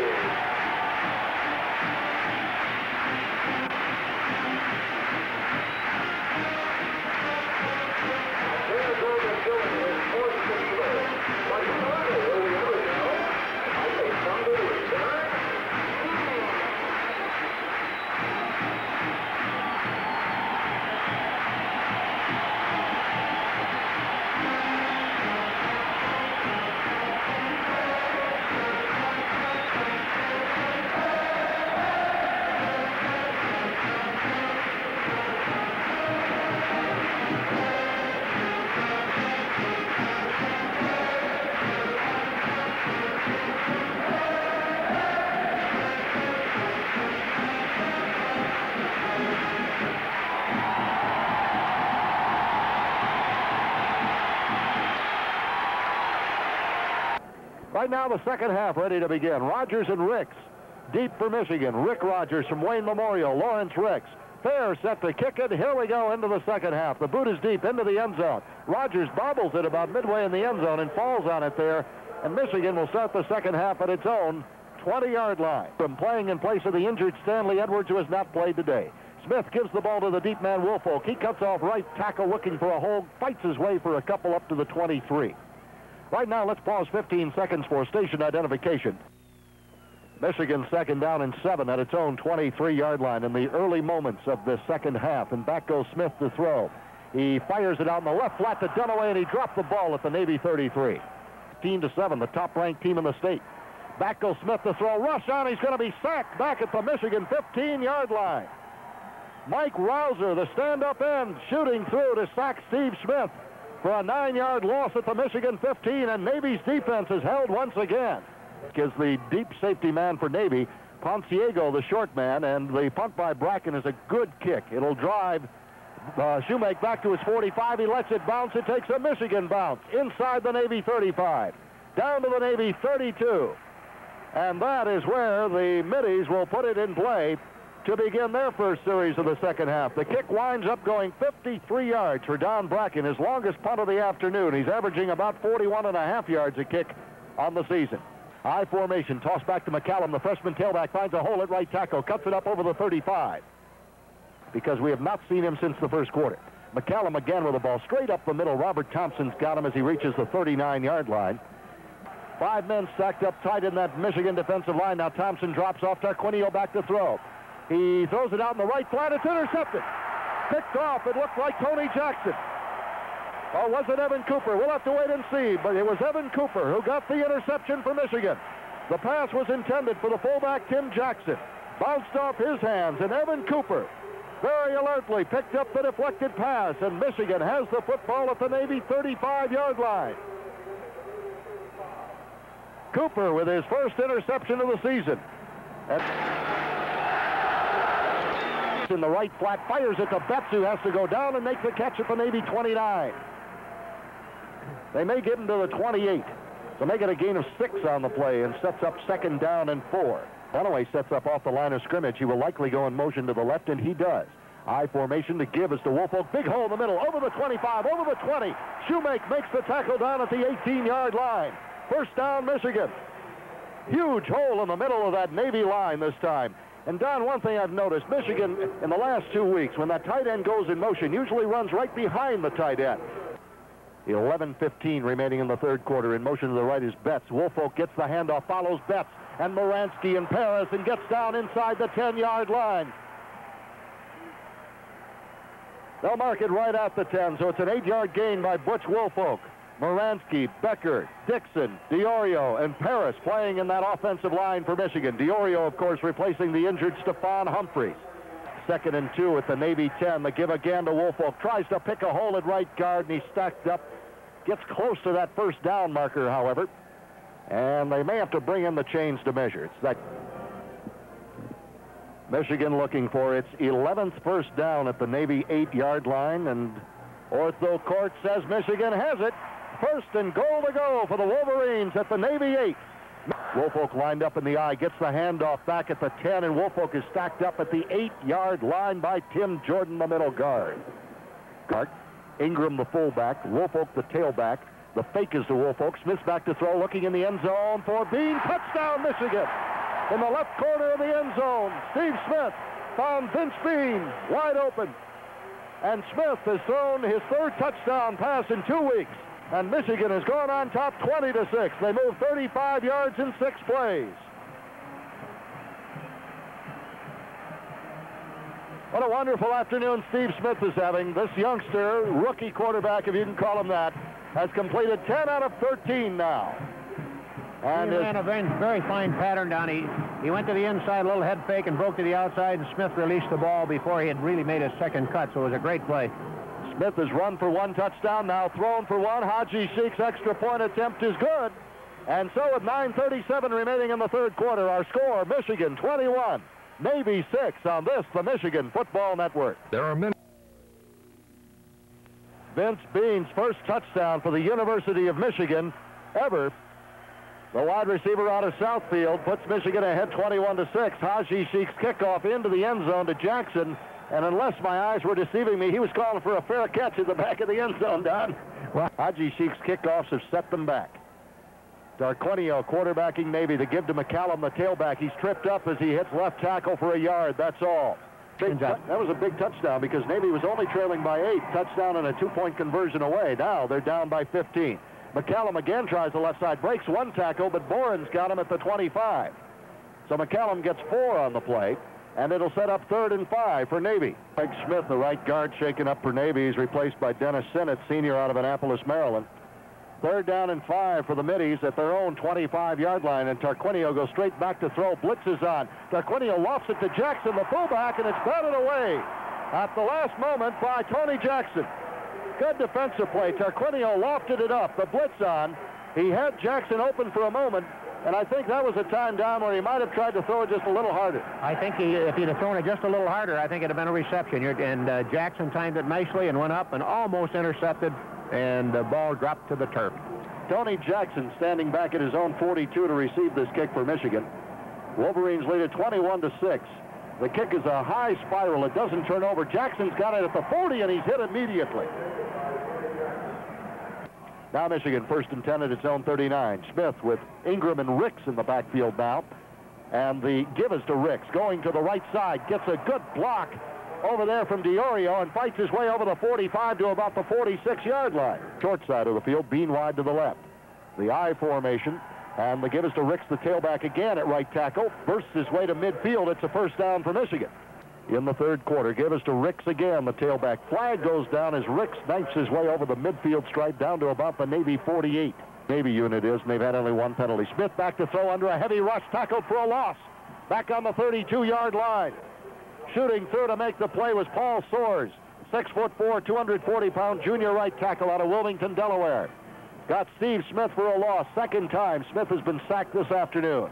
There goes the cylinder in fourth to zero. But you know, will we ever know? I think Trumbull will return. Right now, the second half ready to begin. Rogers and Ricks, deep for Michigan. Rick Rogers from Wayne Memorial. Lawrence Ricks. Fair set to kick it. Here we go into the second half. The boot is deep into the end zone. Rogers bobbles it about midway in the end zone and falls on it there. And Michigan will start the second half at its own twenty-yard line. From playing in place of the injured Stanley Edwards, who has not played today. Smith gives the ball to the deep man Woolfolk. He cuts off right tackle looking for a hold. Fights his way for a couple up to the twenty-three. Right now, let's pause fifteen seconds for station identification. Michigan second down and seven at its own twenty-three-yard line in the early moments of the second half. And back goes Smith to throw. He fires it out in the left flat to Dunaway, and he dropped the ball at the Navy thirty-three. fifteen to seven, the top-ranked team in the state. Back goes Smith to throw. Rush on. He's going to be sacked back at the Michigan fifteen-yard line. Mike Rouser, the stand-up end, shooting through to sack Steve Smith for a nine-yard loss at the Michigan fifteen, and Navy's defense is held once again. Is the deep safety man for Navy, Ponciego, the short man, and the punt by Bracken is a good kick. It'll drive uh, Shoemake back to his forty-five. He lets it bounce. It takes a Michigan bounce inside the Navy thirty-five, down to the Navy thirty-two. And that is where the Middies will put it in play to begin their first series of the second half. The kick winds up going fifty-three yards for Don Bracken, his longest punt of the afternoon. He's averaging about forty-one and a half yards a kick on the season. I formation, toss back to McCallum. The freshman tailback finds a hole at right tackle, cuts it up over the thirty-five, because we have not seen him since the first quarter. McCallum again with the ball straight up the middle. Robert Thompson's got him as he reaches the thirty-nine-yard line. Five men stacked up tight in that Michigan defensive line. Now Thompson drops off. Tarquinio back to throw. He throws it out in the right flat. It's intercepted. Picked off. It looked like Tony Jackson. Or was it Evan Cooper? We'll have to wait and see. But it was Evan Cooper who got the interception for Michigan. The pass was intended for the fullback, Tim Jackson. Bounced off his hands, and Evan Cooper very alertly picked up the deflected pass, and Michigan has the football at the Navy thirty-five-yard line. Cooper with his first interception of the season. And in the right flat, fires it to Betts, who has to go down and make the catch at the Navy twenty-nine. They may get him to the twenty-eight. So make it a gain of six on the play and sets up second down and four. Dunaway sets up off the line of scrimmage. He will likely go in motion to the left, and he does. I formation to give is to Woolfolk. Big hole in the middle, over the twenty-five, over the twenty. Shoemake makes the tackle down at the eighteen-yard line. First down, Michigan. Huge hole in the middle of that Navy line this time. And, Don, one thing I've noticed, Michigan, in the last two weeks, when that tight end goes in motion, usually runs right behind the tight end. eleven fifteen remaining in the third quarter. In motion to the right is Betts. Woolfolk gets the handoff, follows Betts and Moransky and Paris, and gets down inside the ten-yard line. They'll mark it right at the ten, so it's an eight-yard gain by Butch Woolfolk. Moransky, Becker, Dixon, Diorio, and Paris playing in that offensive line for Michigan. Diorio, of course, replacing the injured Stephon Humphreys. Second and two at the Navy ten. The give again to Woolfolk. Tries to pick a hole at right guard, and he's stacked up. Gets close to that first down marker, however. And they may have to bring in the chains to measure. It's that Michigan looking for its eleventh first down at the Navy eight-yard line, and Ortho Court says Michigan has it. First and goal to go for the Wolverines at the Navy eight. Woolfolk lined up in the eye, gets the handoff back at the ten, and Woolfolk is stacked up at the eight-yard line by Tim Jordan, the middle guard. guard. Ingram the fullback. Woolfolk the tailback. The fake is to Woolfolk. Smith's back to throw, looking in the end zone for Bean. Touchdown, Michigan! In the left corner of the end zone, Steve Smith found Vince Bean wide open. And Smith has thrown his third touchdown pass in two weeks. And Michigan has gone on top twenty to six. They move thirty-five yards in six plays. What a wonderful afternoon Steve Smith is having. This youngster, rookie quarterback, if you can call him that, has completed ten out of thirteen now. And he ran a very, very fine pattern down. He, he went to the inside, a little head fake, and broke to the outside, and Smith released the ball before he had really made his second cut, so it was a great play. Smith has run for one touchdown, now thrown for one. Haji Sheikh's extra point attempt is good. And so with nine thirty-seven remaining in the third quarter, our score, Michigan twenty-one, Navy six on this, the Michigan Football Network. There are many. Vince Bean's first touchdown for the University of Michigan ever. The wide receiver out of Southfield puts Michigan ahead twenty-one to six. Haji Sheikh's kickoff into the end zone to Jackson. And unless my eyes were deceiving me, he was calling for a fair catch at the back of the end zone, Don. Well, Haji Sheikh's kickoffs have set them back. Darquinio quarterbacking Navy to give to McCallum, the tailback. He's tripped up as he hits left tackle for a yard. That's all. Big that was a big touchdown because Navy was only trailing by eight. Touchdown and a two-point conversion away. Now they're down by fifteen. McCallum again tries the left side, breaks one tackle, but Boren's got him at the twenty-five. So McCallum gets four on the play, and it'll set up third and five for Navy. Craig Smith, the right guard, shaken up for Navy. He's replaced by Dennis Sinnott, senior out of Annapolis, Maryland. Third down and five for the Middies at their own twenty-five-yard line, and Tarquinio goes straight back to throw. Blitz is on. Tarquinio lofts it to Jackson, the fullback, and it's batted away at the last moment by Tony Jackson. Good defensive play. Tarquinio lofted it up. The blitz on. He had Jackson open for a moment, and I think that was a time down where he might have tried to throw it just a little harder. I think he, if he'd have thrown it just a little harder, I think it'd have been a reception. And uh, Jackson timed it nicely and went up and almost intercepted, and the ball dropped to the turf. Tony Jackson standing back at his own forty-two to receive this kick for Michigan. Wolverines lead it twenty-one to six. The kick is a high spiral. It doesn't turn over. Jackson's got it at the forty, and he's hit immediately. Now Michigan first and ten at its own thirty-nine. Smith with Ingram and Ricks in the backfield now. And the give is to Ricks. Going to the right side. Gets a good block over there from DiOrio and fights his way over the forty-five to about the forty-six-yard line. Short side of the field, Bean wide to the left. The I formation. And the give is to Ricks, the tailback again at right tackle. Bursts his way to midfield. It's a first down for Michigan. In the third quarter, give us to Ricks again, the tailback. Flag goes down as Ricks knifes his way over the midfield stripe down to about the Navy forty-eight. Navy unit is, and they've had only one penalty. Smith back to throw under a heavy rush, tackled for a loss. Back on the thirty-two-yard line. Shooting through to make the play was Paul Soares, six foot four, two hundred forty pound junior right tackle out of Wilmington, Delaware. Got Steve Smith for a loss. Second time Smith has been sacked this afternoon.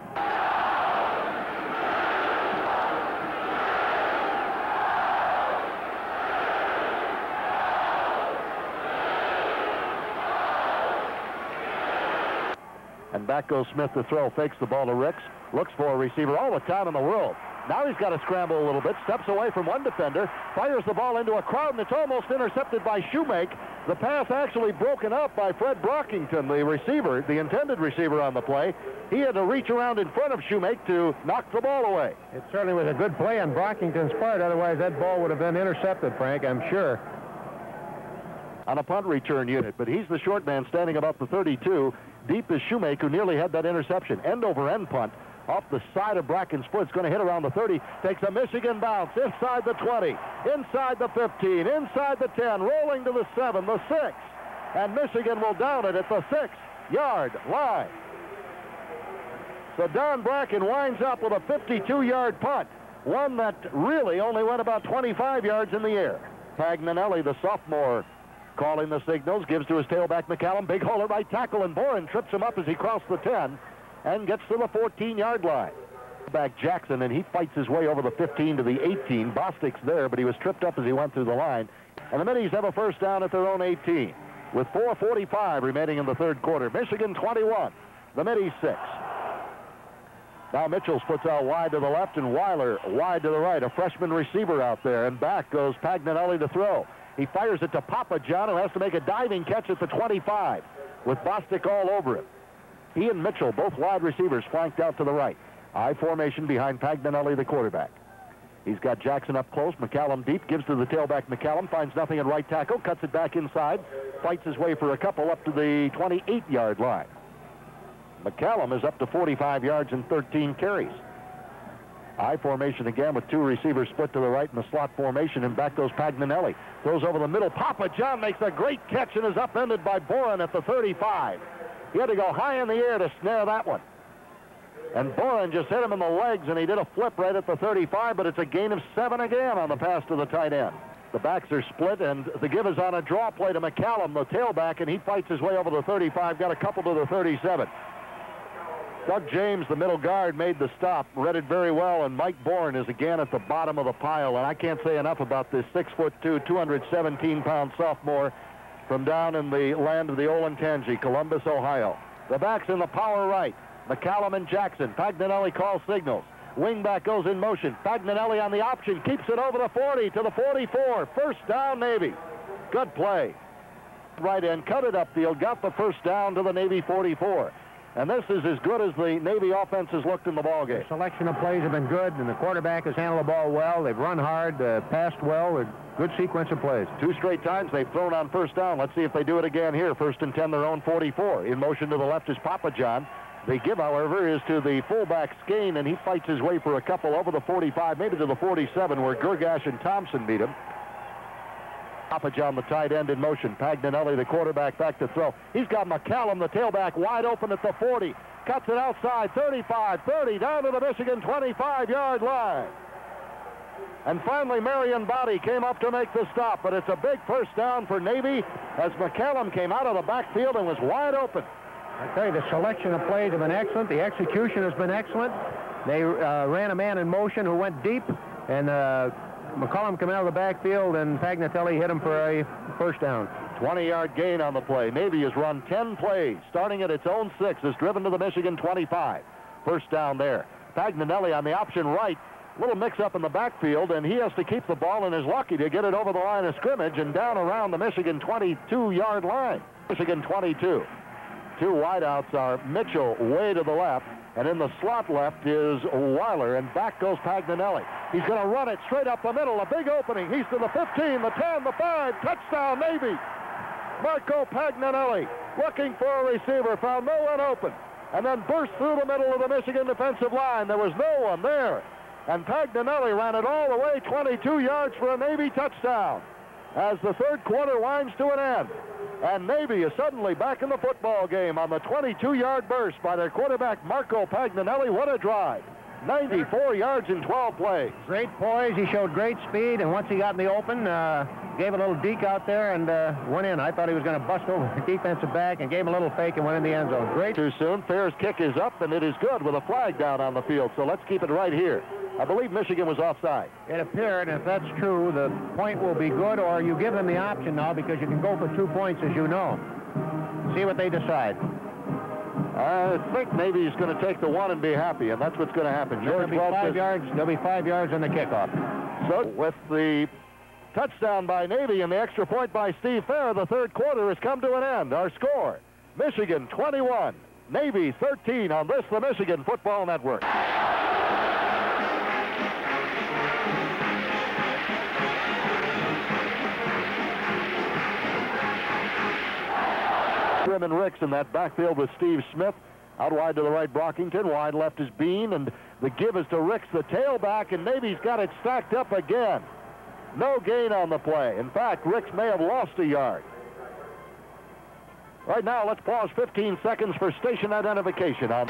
And back goes Smith to throw, fakes the ball to Ricks, looks for a receiver all the time in the world. Now he's got to scramble a little bit, steps away from one defender, fires the ball into a crowd, and it's almost intercepted by Shoemake. The pass actually broken up by Fred Brockington, the receiver, the intended receiver on the play. He had to reach around in front of Shoemake to knock the ball away. It certainly was a good play on Brockington's part, otherwise that ball would have been intercepted, Frank, I'm sure. On a punt return unit, but he's the short man standing about the thirty-two. Deep is Shoemake, who nearly had that interception. End over end punt off the side of Bracken's foot. It's going to hit around the thirty. Takes a Michigan bounce inside the twenty, inside the fifteen, inside the ten, rolling to the seven, the six. And Michigan will down it at the six-yard line. So Don Bracken winds up with a fifty-two-yard punt, one that really only went about twenty-five yards in the air. Pagnanelli, the sophomore, calling the signals, gives to his tailback McCallum. Big hole at right tackle, and Boren trips him up as he crosses the ten and gets to the fourteen-yard line. Back Jackson, and he fights his way over the fifteen to the eighteen. Bostic's there, but he was tripped up as he went through the line. And the Middies have a first down at their own eighteen with four forty-five remaining in the third quarter. Michigan twenty-one, the Middies six. Now Mitchell splits out wide to the left and Weiler wide to the right. A freshman receiver out there, and back goes Pagnanelli to throw. He fires it to Papa John, who has to make a diving catch at the twenty-five with Bostic all over him. He and Mitchell, both wide receivers, flanked out to the right. I formation behind Pagnanelli, the quarterback. He's got Jackson up close. McCallum deep, gives to the tailback. McCallum finds nothing at right tackle, cuts it back inside, fights his way for a couple up to the twenty-eight-yard line. McCallum is up to forty-five yards and thirteen carries. I formation again with two receivers split to the right in the slot formation, and back goes Pagnanelli. Throws over the middle. Papa John makes a great catch and is upended by Boren at the thirty-five. He had to go high in the air to snare that one. And Boren just hit him in the legs, and he did a flip right at the thirty-five, but it's a gain of seven again on the pass to the tight end. The backs are split, and the give is on a draw play to McCallum, the tailback, and he fights his way over the thirty-five, got a couple to the thirty-seven. Doug James, the middle guard, made the stop, read it very well, and Mike Boren is again at the bottom of the pile, and I can't say enough about this six foot two, two hundred seventeen pound sophomore from down in the land of the Olentangy, Columbus, Ohio. The backs in the power right, McCallum and Jackson. Pagnanelli calls signals. Wingback goes in motion. Pagnanelli on the option, keeps it over the forty to the forty-four. First down, Navy. Good play. Right end, cut it upfield, got the first down to the Navy forty-four. And this is as good as the Navy offense has looked in the ballgame. The selection of plays have been good, and the quarterback has handled the ball well. They've run hard, uh, passed well. A good sequence of plays. Two straight times they've thrown on first down. Let's see if they do it again here. First and ten, their own forty-four. In motion to the left is Papa John. The give, however, is to the fullback Skane, and he fights his way for a couple over the forty-five, maybe to the forty-seven, where Gergash and Thompson beat him. Papa John, the tight end, in motion. Pagnanelli, the quarterback, back to throw. He's got McCallum, the tailback, wide open at the forty. Cuts it outside, thirty-five, thirty, down to the Michigan twenty-five-yard line. And finally, Marion Body came up to make the stop, but it's a big first down for Navy as McCallum came out of the backfield and was wide open. I tell you, the selection of plays have been excellent. The execution has been excellent. They uh, ran a man in motion who went deep, and uh, McCallum came out of the backfield, and Pagnanelli hit him for a first down. twenty-yard gain on the play. Navy has run ten plays, starting at its own six, is driven to the Michigan twenty-five. First down there. Pagnanelli on the option right. Little mix-up in the backfield, and he has to keep the ball and is lucky to get it over the line of scrimmage and down around the Michigan twenty-two-yard line. Michigan twenty-two. Two wideouts are Mitchell way to the left, and in the slot left is Weiler, and back goes Pagnanelli. He's going to run it straight up the middle, a big opening. He's to the fifteen, the ten, the five, touchdown Navy. Marco Pagnanelli looking for a receiver, found no one open, and then burst through the middle of the Michigan defensive line. There was no one there, and Pagnanelli ran it all the way twenty-two yards for a Navy touchdown as the third quarter winds to an end. And Navy is suddenly back in the football game on the twenty-two-yard burst by their quarterback, Marco Pagnanelli. What a drive. ninety-four yards in twelve plays. Great poise. He showed great speed, and once he got in the open, uh, gave a little deke out there and uh, went in. I thought he was going to bust over the defensive back and gave him a little fake and went in the end zone. Great. Too soon. Fair's kick is up, and it is good with a flag down on the field. So let's keep it right here. I believe Michigan was offside. It appeared, and if that's true, the point will be good, or you give them the option now because you can go for two points, as you know. See what they decide. I think Navy is going to take the one and be happy, and that's what's going to happen. George there'll be five yards. There'll be five yards on the kickoff. So with the touchdown by Navy and the extra point by Steve Fair, the third quarter has come to an end. Our score, Michigan twenty-one, Navy thirteen on this, the Michigan Football Network. Trim and Ricks in that backfield with Steve Smith. Out wide to the right, Brockington. Wide left is Bean, and the give is to Ricks, the tailback, and Navy's got it stacked up again. No gain on the play. In fact, Ricks may have lost a yard. Right now, let's pause fifteen seconds for station identification on...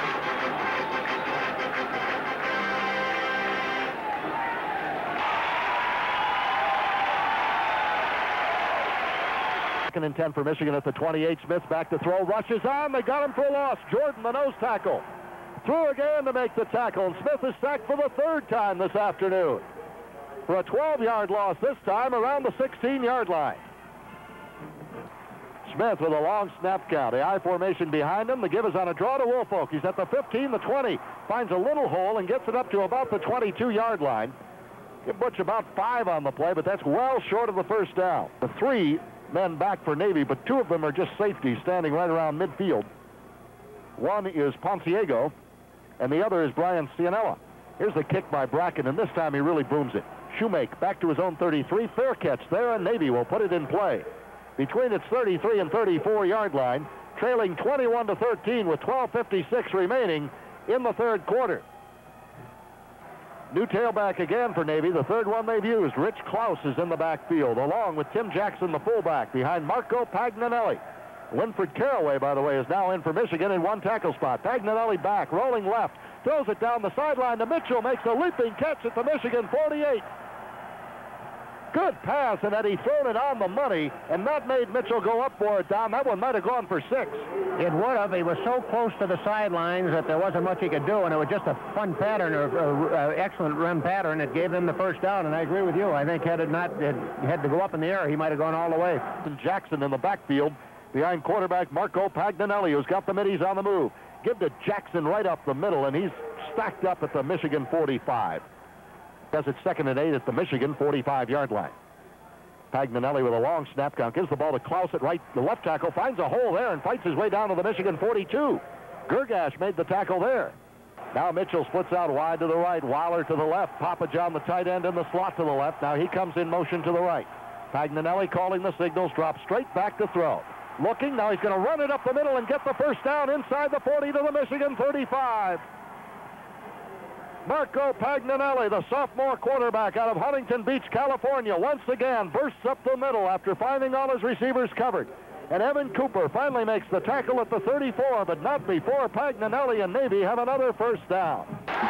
and ten for Michigan at the twenty-eight. Smith back to throw, rushes on. They got him for a loss. Jordan, the nose tackle, threw again to make the tackle, and Smith is sacked for the third time this afternoon for a twelve-yard loss, this time around the sixteen-yard line. Smith with a long snap count. The I formation behind him. The give is on a draw to Woolfolk. He's at the fifteen, the twenty, finds a little hole and gets it up to about the twenty-two-yard line. Give Butch about five on the play, but that's well short of the first down. The three men back for Navy, but two of them are just safeties standing right around midfield. One is Ponciego, and the other is Brian Cianella. Here's the kick by Bracken, and this time he really booms it. Shoemake back to his own thirty-three. Fair catch there, and Navy will put it in play. Between its thirty-three and thirty-four yard line, trailing twenty-one to thirteen with twelve fifty-six remaining in the third quarter. New tailback again for Navy, the third one they've used. Rich Klaus is in the backfield, along with Tim Jackson, the fullback, behind Marco Pagnanelli. Winfred Caraway, by the way, is now in for Michigan in one tackle spot. Pagnanelli back, rolling left, throws it down the sideline to Mitchell, makes a leaping catch at the Michigan forty-eight. Good pass, and had he thrown it on the money and not made Mitchell go up for it, Don, that one might have gone for six. It would have. He was so close to the sidelines that there wasn't much he could do, and it was just a fun pattern, or, or uh, excellent run pattern that gave them the first down, and I agree with you. I think had it not had, had to go up in the air, he might have gone all the way. Jackson in the backfield behind quarterback Marco Pagnanelli, who's got the middies on the move. Give to Jackson right up the middle, and he's stacked up at the Michigan forty-five. Does it second and eight at the Michigan forty-five yard line. Pagnanelli with a long snap count, gives the ball to Klaus at right. The left tackle finds a hole there and fights his way down to the Michigan forty-two. Gergash made the tackle there. Now Mitchell splits out wide to the right, Weiler to the left, Papa John, the tight end, in the slot to the left. Now he comes in motion to the right. Pagnanelli calling the signals, drops straight back to throw. Looking, now he's going to run it up the middle and get the first down inside the forty to the Michigan thirty-five. Marco Pagnanelli, the sophomore quarterback out of Huntington Beach, California, once again bursts up the middle after finding all his receivers covered. And Evan Cooper finally makes the tackle at the thirty-four, but not before Pagnanelli and Navy have another first down.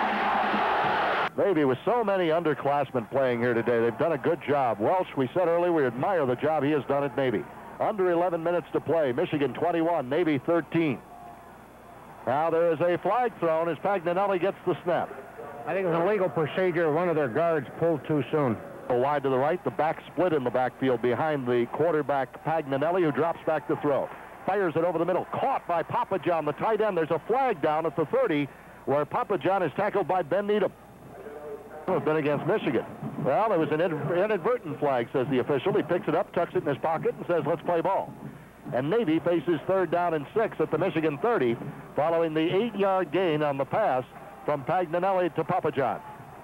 Navy with so many underclassmen playing here today. They've done a good job. Welsh, we said earlier, we admire the job he has done at Navy. Under eleven minutes to play. Michigan twenty-one, Navy thirteen. Now there is a flag thrown as Pagnanelli gets the snap. I think it was an illegal procedure. One of their guards pulled too soon. Wide to the right, the back split in the backfield behind the quarterback Pagnanelli, who drops back to throw. Fires it over the middle, caught by Papa John, the tight end. There's a flag down at the thirty where Papa John is tackled by Ben Needham. It would have been against Michigan. Well, it was an inadvertent flag, says the official. He picks it up, tucks it in his pocket, and says, let's play ball. And Navy faces third down and six at the Michigan thirty, following the eight-yard gain on the pass from Pagnanelli to Papa John.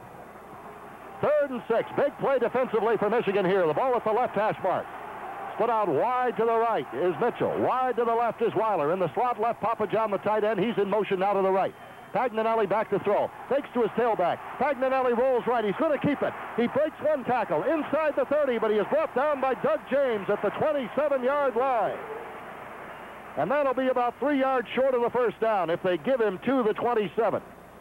Third and six. Big play defensively for Michigan here. The ball at the left hash mark. Split out wide to the right is Mitchell. Wide to the left is Weiler. In the slot left, Papa John, the tight end. He's in motion now to the right. Pagnanelli back to throw. Fakes to his tailback. Pagnanelli rolls right. He's going to keep it. He breaks one tackle inside the thirty, but he is brought down by Doug James at the twenty-seven yard line. And that'll be about three yards short of the first down if they give him to the twenty-seven.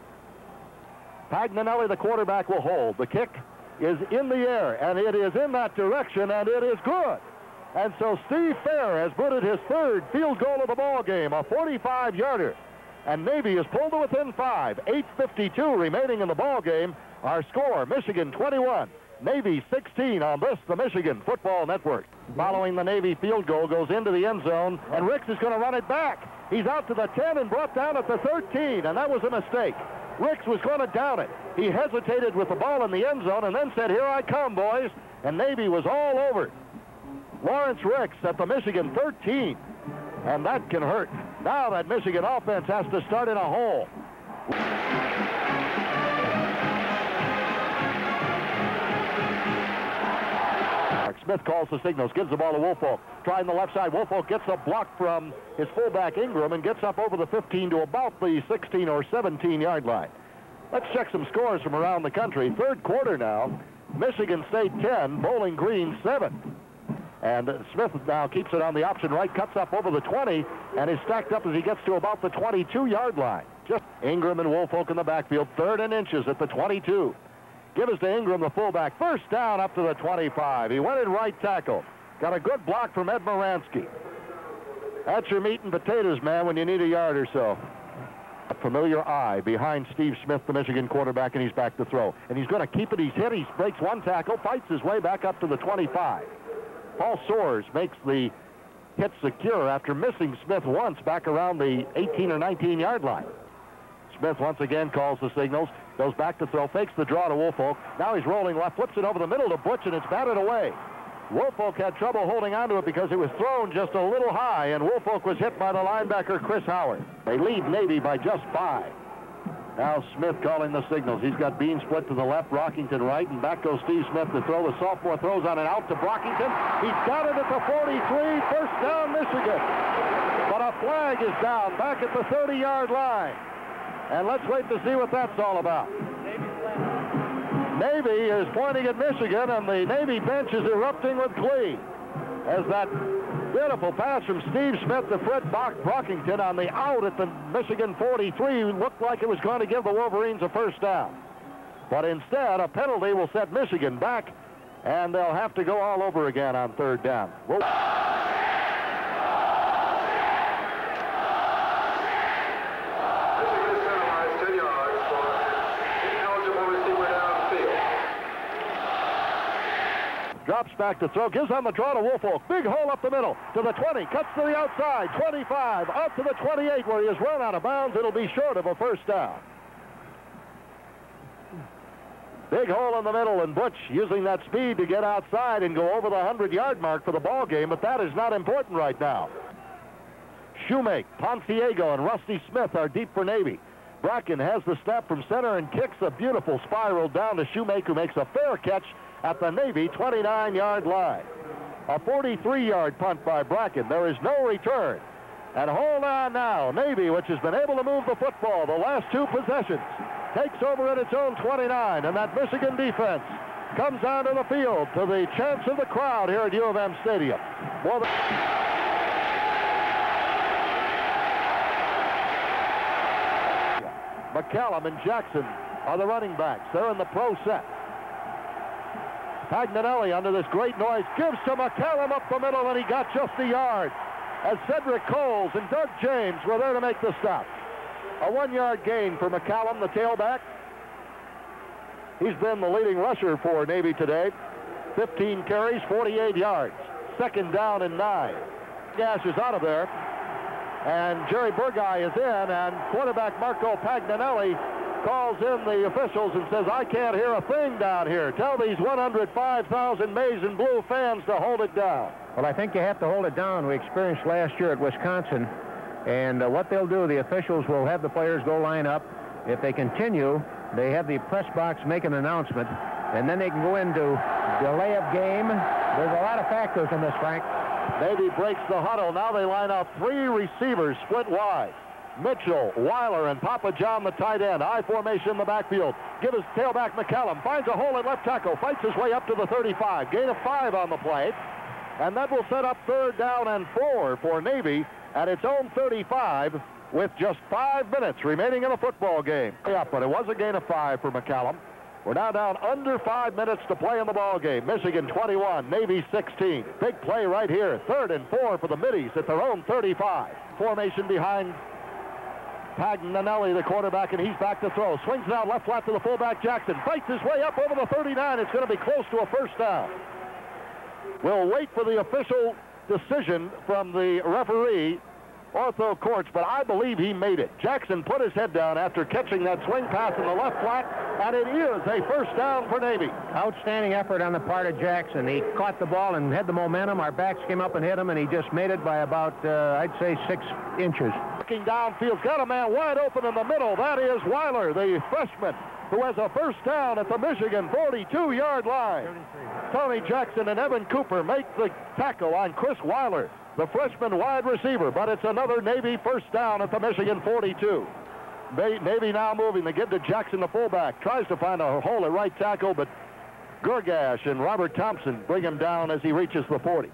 Pagnanelli, the quarterback, will hold. The kick is in the air, and it is in that direction, and it is good. And so Steve Fair has booted his third field goal of the ball game, a forty-five yarder. And Navy is pulled to within five. eight fifty-two remaining in the ball game. Our score, Michigan twenty-one, Navy sixteen on this, the Michigan Football Network. Following the Navy field goal, goes into the end zone, and Ricks is going to run it back. He's out to the ten and brought down at the thirteen, and that was a mistake. Ricks was going to down it. He hesitated with the ball in the end zone and then said, here I come, boys. And Navy was all over it. Lawrence Ricks at the Michigan thirteen. And that can hurt. Now that Michigan offense has to start in a hole. Smith calls the signals, gives the ball to Woolfolk. Trying the left side. Woolfolk gets a block from his fullback Ingram and gets up over the fifteen to about the sixteen or seventeen yard line. Let's check some scores from around the country. Third quarter now. Michigan State ten, Bowling Green seven. And Smith now keeps it on the option right, cuts up over the twenty, and is stacked up as he gets to about the twenty-two yard line. Just Ingram and Woolfolk in the backfield, third and inches at the twenty-two. Give us to Ingram, the fullback. First down up to the twenty-five. He went in right tackle. Got a good block from Ed Moransky. That's your meat and potatoes, man, when you need a yard or so. A familiar eye behind Steve Smith, the Michigan quarterback, and he's back to throw. And he's going to keep it. He's hit. He breaks one tackle, fights his way back up to the twenty-five. Paul Soares makes the hit secure after missing Smith once back around the eighteen or nineteen yard line. Smith once again calls the signals, Goes back to throw, fakes the draw to Woolfolk. Now he's rolling left, flips it over the middle to Butch, and it's batted away. Woolfolk had trouble holding onto it because it was thrown just a little high, and Woolfolk was hit by the linebacker, Chris Howard. They lead Navy by just five. Now Smith calling the signals. He's got Bean split to the left, Brockington right, and back goes Steve Smith to throw. The sophomore throws on and out to Brockington. He's got it at the forty-three. First down, Michigan. But a flag is down back at the thirty-yard line. And let's wait to see what that's all about. Navy is pointing at Michigan, and the Navy bench is erupting with glee as that beautiful pass from Steve Smith to Fred Brockington on the out at the Michigan forty-three looked like it was going to give the Wolverines a first down. But instead, a penalty will set Michigan back, and they'll have to go all over again on third down. We'll Drops back to throw, gives on the draw to Woolfolk. Big hole up the middle to the twenty, cuts to the outside, twenty-five, out to the twenty-eight where he is run out of bounds. It'll be short of a first down. Big hole in the middle, and Butch using that speed to get outside and go over the hundred-yard mark for the ball game, but that is not important right now. Shoemake, Ponciego, and Rusty Smith are deep for Navy. Bracken has the snap from center and kicks a beautiful spiral down to Shoemake, who makes a fair catch at the Navy twenty-nine-yard line. A forty-three-yard punt by Bracken. There is no return. And hold on now. Navy, which has been able to move the football the last two possessions, takes over at its own twenty-nine, and that Michigan defense comes onto the field to the chants of the crowd here at U of M Stadium. More than McCallum and Jackson are the running backs. They're in the pro set. Pagnanelli under this great noise gives to McCallum up the middle, and he got just a yard as Cedric Coles and Doug James were there to make the stop. A one-yard gain for McCallum, the tailback. He's been the leading rusher for Navy today. fifteen carries, forty-eight yards. Second down and nine. Gash is out of there, and Jerry Burguy is in, and quarterback Marco Pagnanelli calls in the officials and says, I can't hear a thing down here. Tell these one hundred five thousand Maize and Blue fans to hold it down. Well, I think you have to hold it down. We experienced last year at Wisconsin, and uh, what they'll do, the officials will have the players go line up. If they continue, they have the press box make an announcement, and then they can go into delay of game. There's a lot of factors in this, Frank. Navy breaks the huddle. Now they line up three receivers split wide. Mitchell, Weiler, and Papa John, the tight end. I formation in the backfield. Give his tailback McCallum. Finds a hole at left tackle. Fights his way up to the thirty-five. Gain of five on the play. And that will set up third down and four for Navy at its own thirty-five with just five minutes remaining in the football game. Yeah, but it was a gain of five for McCallum. We're now down under five minutes to play in the ball game. Michigan twenty-one, Navy sixteen. Big play right here. Third and four for the Middies at their own thirty-five. Formation behind Pagnanelli, the quarterback, and he's back to throw. Swings it out left flat to the fullback, Jackson. Fights his way up over the thirty-nine. It's going to be close to a first down. We'll wait for the official decision from the referee, Ortho Courts, but I believe he made it. Jackson put his head down after catching that swing pass in the left flat, and it is a first down for Navy. Outstanding effort on the part of Jackson. He caught the ball and had the momentum. Our backs came up and hit him, and he just made it by about, uh, I'd say, six inches. Looking downfield, got a man wide open in the middle. That is Weiler, the freshman, who has a first down at the Michigan forty-two-yard line. Tony Jackson and Evan Cooper make the tackle on Chris Weiler, the freshman wide receiver, but it's another Navy first down at the Michigan forty-two. Navy now moving to get to Jackson, the fullback. Tries to find a hole at right tackle, but Gurgash and Robert Thompson bring him down as he reaches the forty.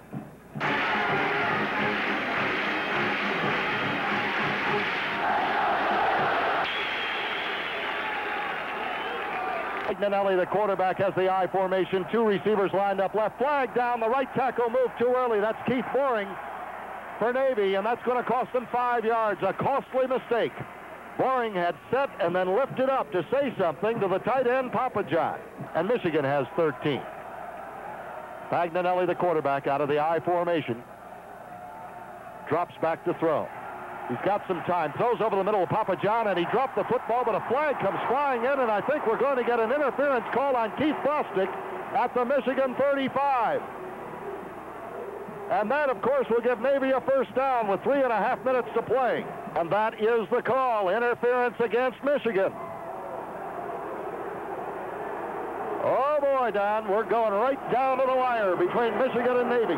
Pagnanelli, the quarterback, has the I formation. Two receivers lined up left. Flag down. The right tackle moved too early. That's Keith Boring for Navy, and that's going to cost them five yards. A costly mistake. Boring had set and then lifted up to say something to the tight end, Papa John. And Michigan has thirteen. Pagnanelli, the quarterback, out of the I formation. Drops back to throw. He's got some time. Throws over the middle of Papa John, and he dropped the football, but a flag comes flying in, and I think we're going to get an interference call on Keith Bostic at the Michigan thirty-five. And that, of course, will give Navy a first down with three and a half minutes to play. And that is the call. Interference against Michigan. Oh, boy, Don, we're going right down to the wire between Michigan and Navy.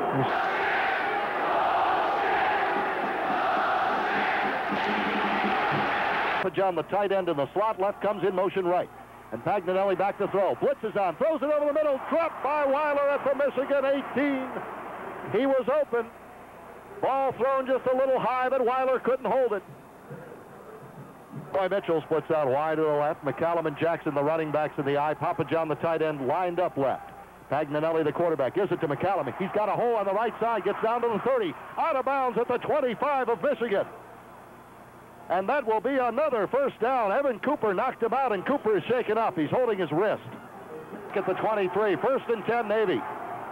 John, the tight end in the slot, left comes in motion right. And Pagnanelli back to throw. Blitz is on, throws it over the middle, dropped by Weiler at the Michigan eighteen. He was open. Ball thrown just a little high, but Weiler couldn't hold it. Boy, Mitchell splits out wide to the left. McCallum and Jackson, the running backs in the eye. Papa John, the tight end, lined up left. Pagnanelli, the quarterback, gives it to McCallum. He's got a hole on the right side, gets down to the thirty. Out of bounds at the twenty-five of Michigan. And that will be another first down. Evan Cooper knocked him out, and Cooper is shaken up. He's holding his wrist. At the twenty-three, first and ten, Navy.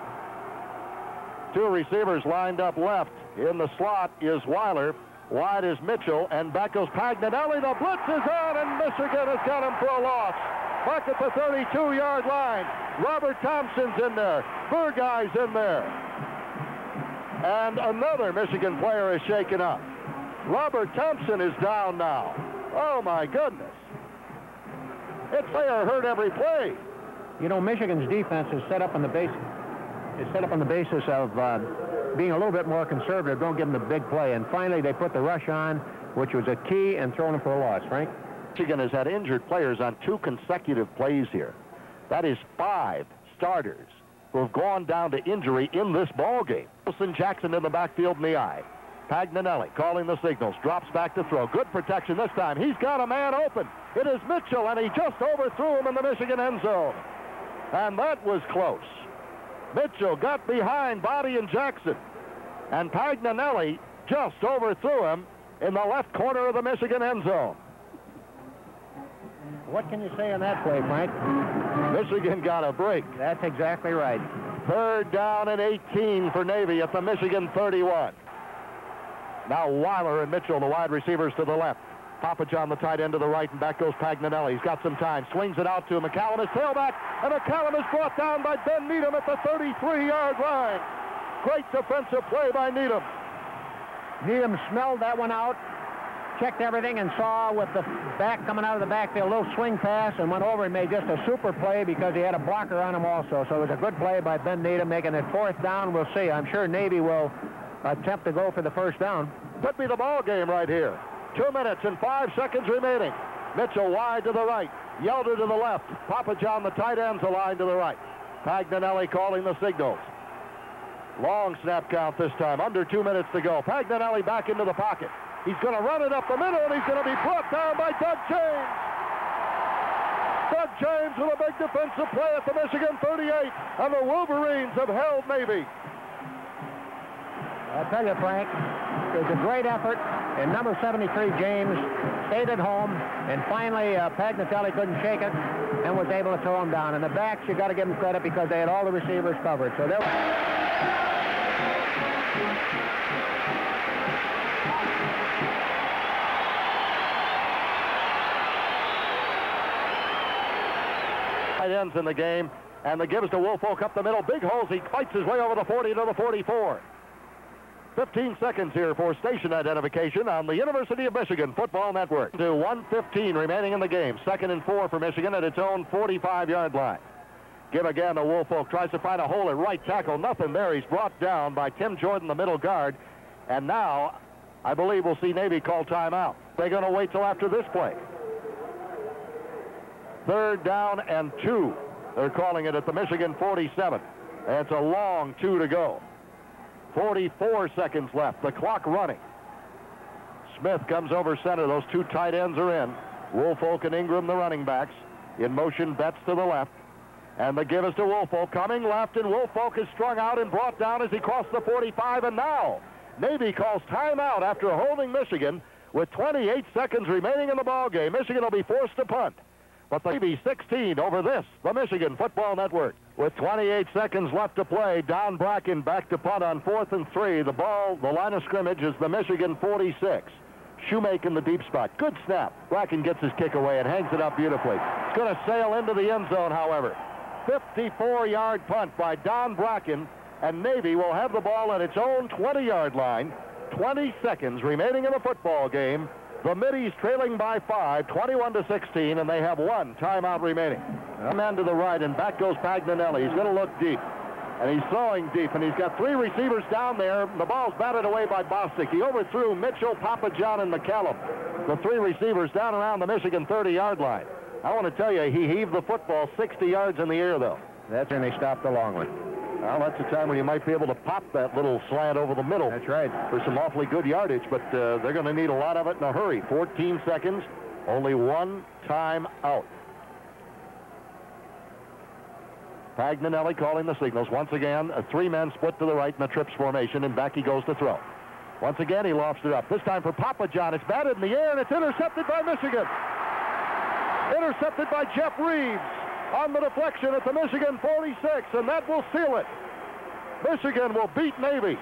Two receivers lined up left. In the slot is Weiler. Wide is Mitchell, and back goes Pagnanelli. The blitz is on, and Michigan has got him for a loss. Back at the thirty-two-yard line. Robert Thompson's in there. Burguy's in there. And another Michigan player is shaken up. Robert Thompson is down now. Oh, my goodness. It's player hurt every play. You know, Michigan's defense is set up on the base, is set up on the basis of uh, being a little bit more conservative. Don't give them the big play. And finally, they put the rush on, which was a key, and thrown them for a loss. Frank? Michigan has had injured players on two consecutive plays here. That is five starters who have gone down to injury in this ball game. Wilson Jackson in the backfield in the eye. Pagnanelli calling the signals, drops back to throw. Good protection this time. He's got a man open. It is Mitchell, and he just overthrew him in the Michigan end zone. And that was close. Mitchell got behind Body and Jackson, and Pagnanelli just overthrew him in the left corner of the Michigan end zone. What can you say on that play, Frank? Michigan got a break. That's exactly right. Third down and eighteen for Navy at the Michigan thirty-one. Now Weiler and Mitchell, the wide receivers, to the left. Papa John, the tight end, to the right, and back goes Pagnanelli. He's got some time. Swings it out to McCallum, his tailback, and McCallum is brought down by Ben Needham at the thirty-three-yard line. Great defensive play by Needham. Needham smelled that one out, checked everything, and saw with the back coming out of the backfield, a little swing pass, and went over and made just a super play because he had a blocker on him also. So it was a good play by Ben Needham, making it fourth down. We'll see. I'm sure Navy will attempt to go for the first down. Could be the ball game right here. Two minutes and five seconds remaining. Mitchell wide to the right. Yelder to the left. Papa John, the tight end's aligned to the right. Pagnanelli calling the signals. Long snap count this time. Under two minutes to go. Pagnanelli back into the pocket. He's going to run it up the middle, and he's going to be brought down by Doug James. Doug James with a big defensive play at the Michigan thirty-eight, and the Wolverines have held Navy. I'll tell you, Frank, it was a great effort, and number seventy-three, James, stayed at home, and finally uh, Pagnatelli couldn't shake it and was able to throw him down. And the backs, you got to give them credit because they had all the receivers covered. So there. Tight ends in the game, and the gives to Woolfolk up the middle. Big holes. He fights his way over the forty to the forty-four. fifteen seconds here for station identification on the University of Michigan Football Network. To one fifteen remaining in the game. Second and four for Michigan at its own forty-five-yard line. Give again to Woolfolk. Tries to find a hole at right tackle. Nothing there. He's brought down by Tim Jordan, the middle guard. And now, I believe we'll see Navy call timeout. They're going to wait till after this play. Third down and two. They're calling it at the Michigan forty-seven. It's a long two to go. forty-four seconds left. The clock running. Smith comes over center. Those two tight ends are in. Woolfolk and Ingram, the running backs. In motion, Betts to the left. And the give is to Woolfolk. Coming left, and Woolfolk is strung out and brought down as he crossed the forty-five. And now, Navy calls timeout after holding Michigan with twenty-eight seconds remaining in the ball game. Michigan will be forced to punt. But the Navy sixteen over this, the Michigan Football Network. With twenty-eight seconds left to play, Don Bracken back to punt on fourth and three. The ball, the line of scrimmage is the Michigan forty-six. Shoemake in the deep spot. Good snap. Bracken gets his kick away and hangs it up beautifully. It's going to sail into the end zone, however. fifty-four-yard punt by Don Bracken, and Navy will have the ball at its own twenty-yard line. twenty seconds remaining in the football game. The Middies trailing by five, twenty-one to sixteen, and they have one timeout remaining. A man to the right, and back goes Pagnanelli. He's going to look deep, and he's throwing deep, and he's got three receivers down there. The ball's batted away by Bostic. He overthrew Mitchell, Papa John, and McCallum, the three receivers down around the Michigan thirty-yard line. I want to tell you, he heaved the football sixty yards in the air, though. That's when they stopped the long one. Well, that's a time when you might be able to pop that little slant over the middle. That's right. For some awfully good yardage, but uh, they're going to need a lot of it in a hurry. fourteen seconds, only one time out. Pagnanelli calling the signals. Once again, a three-man split to the right in the trips formation, and back he goes to throw. Once again, he lofts it up. This time for Papa John. It's batted in the air, and it's intercepted by Michigan. Intercepted by Jeff Reeves on the deflection at the Michigan forty-six, and that will seal it. Michigan will beat Navy.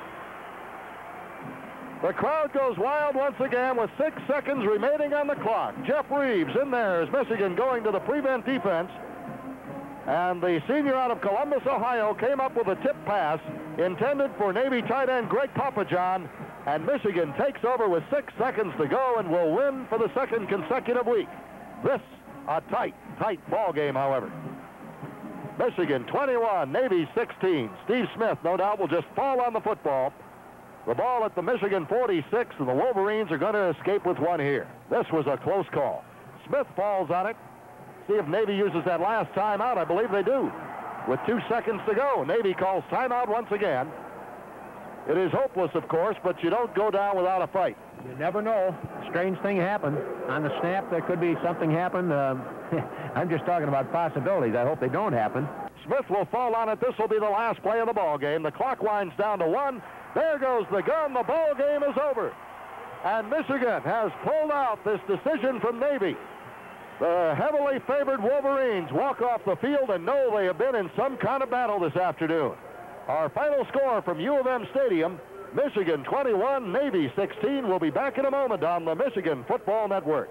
The crowd goes wild once again with six seconds remaining on the clock. Jeff Reeves in there as Michigan going to the prevent defense. And the senior out of Columbus, Ohio, came up with a tip pass intended for Navy tight end Greg Papajohn, and Michigan takes over with six seconds to go and will win for the second consecutive week. This a tight, tight ball game, however. Michigan twenty-one, Navy sixteen. Steve Smith, no doubt, will just fall on the football. The ball at the Michigan forty-six, and the Wolverines are going to escape with one here. This was a close call. Smith falls on it. See if Navy uses that last timeout. I believe they do. With two seconds to go, Navy calls timeout once again. It is hopeless, of course, but you don't go down without a fight. You never know. Strange thing happened. On the snap, there could be something happen. Uh, I'm just talking about possibilities. I hope they don't happen. Smith will fall on it. This will be the last play of the ball game. The clock winds down to one. There goes the gun. The ball game is over. And Michigan has pulled out this decision from Navy. The heavily favored Wolverines walk off the field and know they have been in some kind of battle this afternoon. Our final score from U of M Stadium, Michigan twenty-one, Navy sixteen. We'll be back in a moment on the Michigan Football Network.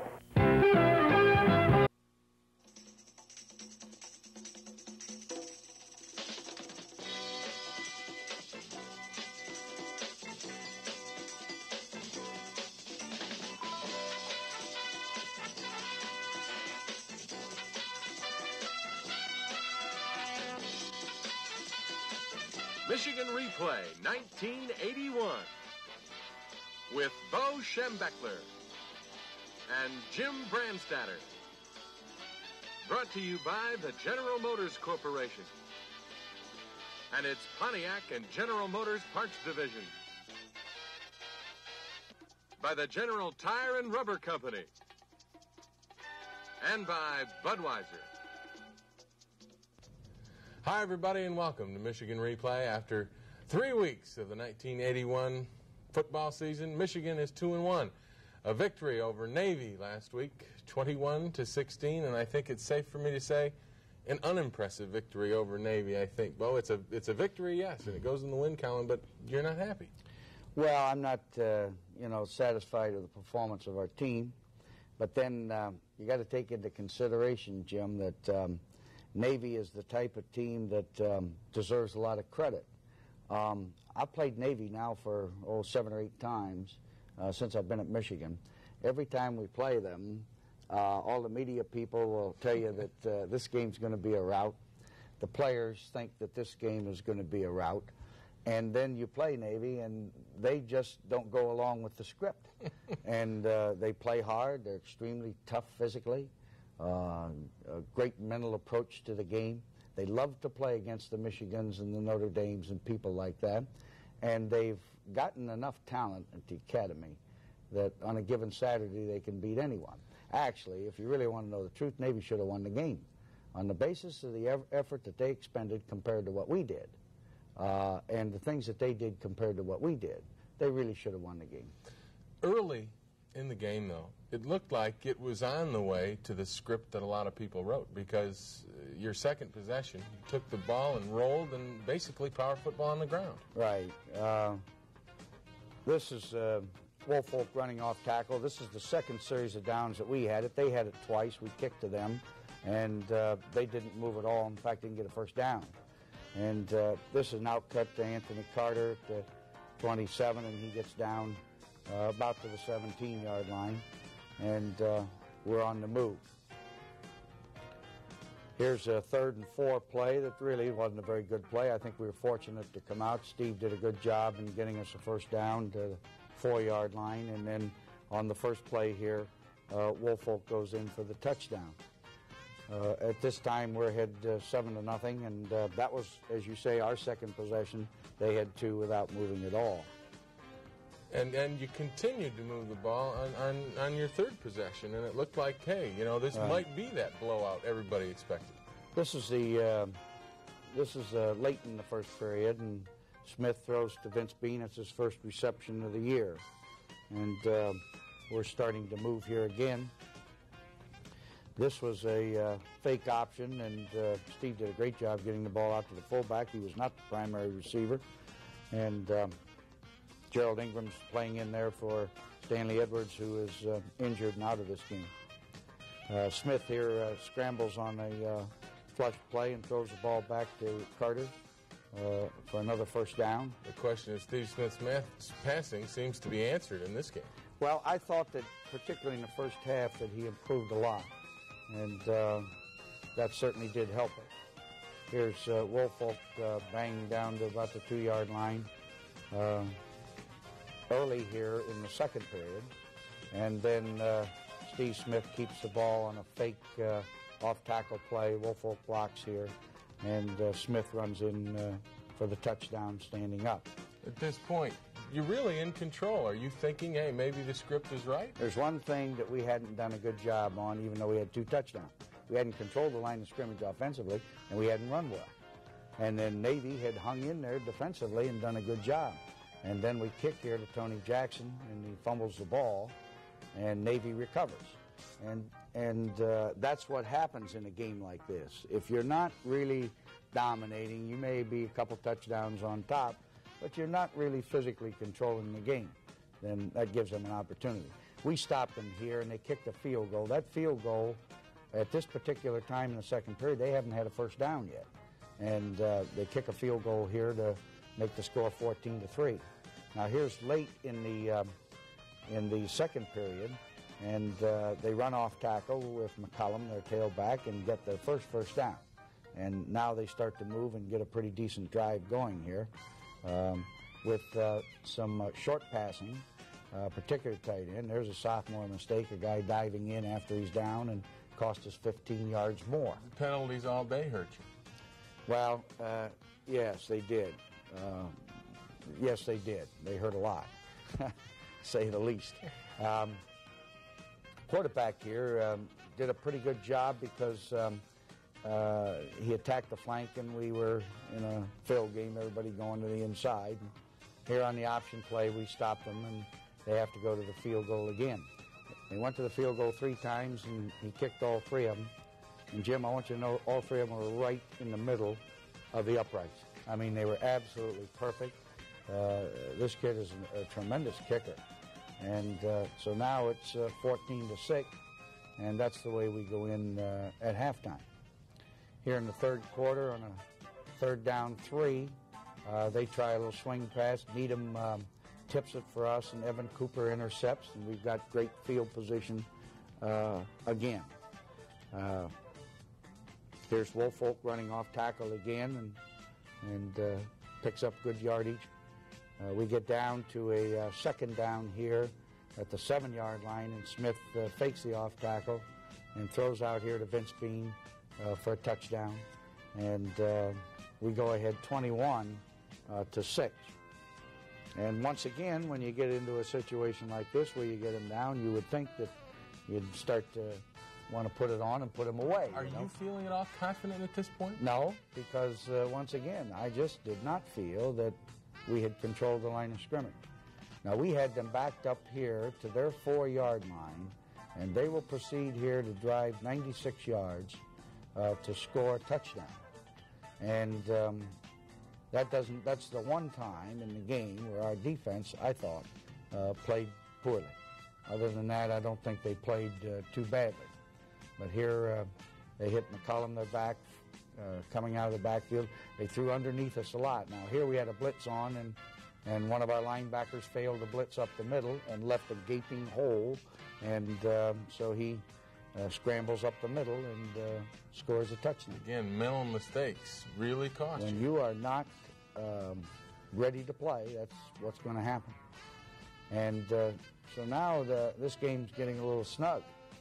Michigan Replay nineteen eighty-one with Bo Schembechler and Jim Brandstatter. Brought to you by the General Motors Corporation and its Pontiac and General Motors Parts Division. By the General Tire and Rubber Company and by Budweiser. Hi, everybody, and welcome to Michigan Replay. After three weeks of the nineteen eighty-one football season, Michigan is two and one. A victory over Navy last week, twenty-one to sixteen, and I think it's safe for me to say an unimpressive victory over Navy. I think, Bo, it's a it's a victory, yes, and it goes in the win column, but you're not happy. Well, I'm not, uh, you know, satisfied with the performance of our team, but then uh, you got to take into consideration, Jim, that. Um, Navy is the type of team that um, deserves a lot of credit. Um, I've played Navy now for, oh, seven or eight times uh, since I've been at Michigan. Every time we play them, uh, all the media people will tell you that uh, this game's going to be a rout. The players think that this game is going to be a rout. And then you play Navy, and they just don't go along with the script. And uh, they play hard. They're extremely tough physically. Uh, a great mental approach to the game. They love to play against the Michigans and the Notre Dames and people like that. And they've gotten enough talent at the academy that on a given Saturday they can beat anyone. Actually, if you really want to know the truth, Navy should have won the game on the basis of the effort that they expended compared to what we did. Uh, and the things that they did compared to what we did. They really should have won the game. Early in the game, though, it looked like it was on the way to the script that a lot of people wrote, because uh, your second possession, you took the ball and rolled and basically power football on the ground. Right. Uh, this is uh, Woolfolk running off tackle. This is the second series of downs that we had it. They had it twice. We kicked to them, and uh, they didn't move at all. In fact, didn't get a first down. And uh, this is now cut to Anthony Carter at the twenty-seven, and he gets down uh, about to the seventeen-yard line, and uh, we're on the move. Here's a third and four play that really wasn't a very good play. I think we were fortunate to come out. Steve did a good job in getting us a first down to the four-yard line, and then on the first play here, uh, Woolfolk goes in for the touchdown. Uh, at this time, we're ahead uh, seven to nothing, and uh, that was, as you say, our second possession. They had two without moving at all. And and you continued to move the ball on, on, on your third possession, and it looked like, hey, you know, this Right. might be that blowout everybody expected. This is the uh, this is uh, late in the first period, and Smith throws to Vince Bean. It's his first reception of the year, and uh, we're starting to move here again. This was a uh, fake option, and uh, Steve did a great job getting the ball out to the fullback. He was not the primary receiver, and um, Gerald Ingram's playing in there for Stanley Edwards, who is uh, injured and out of this game. Uh, Smith here uh, scrambles on a uh, flush play and throws the ball back to Carter uh, for another first down. The question is, Steve Smith's math passing seems to be answered in this game. Well, I thought that particularly in the first half that he improved a lot, and uh, that certainly did help it. Here's uh, Woolfolk uh, banging down to about the two-yard line uh, early here in the second period, and then uh, Steve Smith keeps the ball on a fake uh, off-tackle play. Woolfolk blocks here, and uh, Smith runs in uh, for the touchdown standing up. At this point, you're really in control. Are you thinking, hey, maybe the script is right? There's one thing that we hadn't done a good job on, even though we had two touchdowns. We hadn't controlled the line of scrimmage offensively, and we hadn't run well. And then Navy had hung in there defensively and done a good job. And then we kick here to Tony Jackson, and he fumbles the ball, and Navy recovers. And and uh, that's what happens in a game like this. If you're not really dominating, you may be a couple touchdowns on top, but you're not really physically controlling the game. Then that gives them an opportunity. We stopped them here, and they kicked a field goal. That field goal, at this particular time in the second period, they haven't had a first down yet. And uh, they kick a field goal here to make the score fourteen to three. Now here's late in the um, in the second period, and uh, they run off tackle with McCullum, their tailback, and get their first first down. And now they start to move and get a pretty decent drive going here um, with uh, some uh, short passing, uh, particularly tight end. There's a sophomore mistake, a guy diving in after he's down, and cost us fifteen yards more. Penalties all day hurt you. Well, uh, yes, they did. Uh, yes, they did. They hurt a lot, say the least. Um, quarterback here um, did a pretty good job because um, uh, he attacked the flank, and we were in a field game, everybody going to the inside. And here on the option play, we stopped them, and they have to go to the field goal again. They went to the field goal three times, and he kicked all three of them. And, Jim, I want you to know all three of them were right in the middle of the uprights. I mean, they were absolutely perfect. Uh, this kid is a, a tremendous kicker. And uh, so now it's uh, fourteen to six, and that's the way we go in uh, at halftime. Here in the third quarter, on a third down three, uh, they try a little swing pass. Needham um, tips it for us, and Evan Cooper intercepts, and we've got great field position uh, again. Uh, Here's Woolfolk running off tackle again and and uh, picks up good yardage. Uh, we get down to a uh, second down here at the seven-yard line, and Smith uh, fakes the off tackle and throws out here to Vince Bean uh, for a touchdown. And uh, we go ahead twenty-one uh, to six. And once again, when you get into a situation like this where you get them down, you would think that you'd start to want to put it on and put them away. Are you, know? you feeling at all confident at this point? No, because uh, once again, I just did not feel that we had controlled the line of scrimmage. Now, we had them backed up here to their four-yard line, and they will proceed here to drive ninety-six yards uh, to score a touchdown. And um, that doesn't, that's the one time in the game where our defense, I thought, uh, played poorly. Other than that, I don't think they played uh, too badly. But here, uh, they hit McCollum, their back, uh, coming out of the backfield. They threw underneath us a lot. Now, here we had a blitz on, and, and one of our linebackers failed to blitz up the middle and left a gaping hole. And um, so he uh, scrambles up the middle and uh, scores a touchdown. Again, mental mistakes really cost When you. you are not um, ready to play, that's what's going to happen. And uh, so now the, this game's getting a little snug.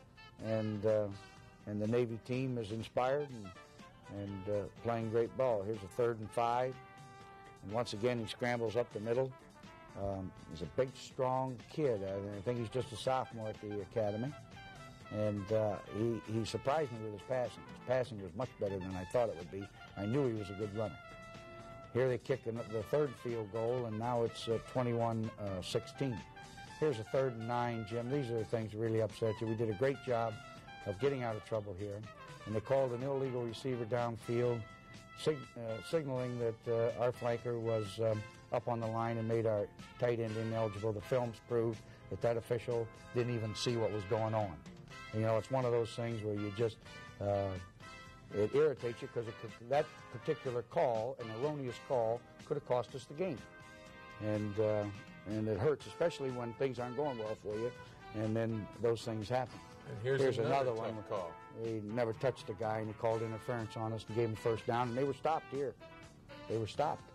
And uh, and the Navy team is inspired and, and uh, playing great ball. Here's a third and five. And once again, he scrambles up the middle. Um, he's a big, strong kid. I, I think he's just a sophomore at the academy. And uh, he, he surprised me with his passing. His passing was much better than I thought it would be. I knew he was a good runner. Here they kick the third field goal, and now it's uh, twenty-one sixteen. Here's a third and nine, Jim. These are the things that really upset you. We did a great job of getting out of trouble here. And they called an illegal receiver downfield, sig uh, signaling that uh, our flanker was um, up on the line and made our tight end ineligible. The films proved that that official didn't even see what was going on. You know, it's one of those things where you just, uh, it irritates you because that particular call, an erroneous call, could have cost us the game. And, uh, and it hurts, especially when things aren't going well for you, and then those things happen. And here's, here's another, another one. call. He never touched the guy, and he called interference on us and gave him first down, and they were stopped here. They were stopped.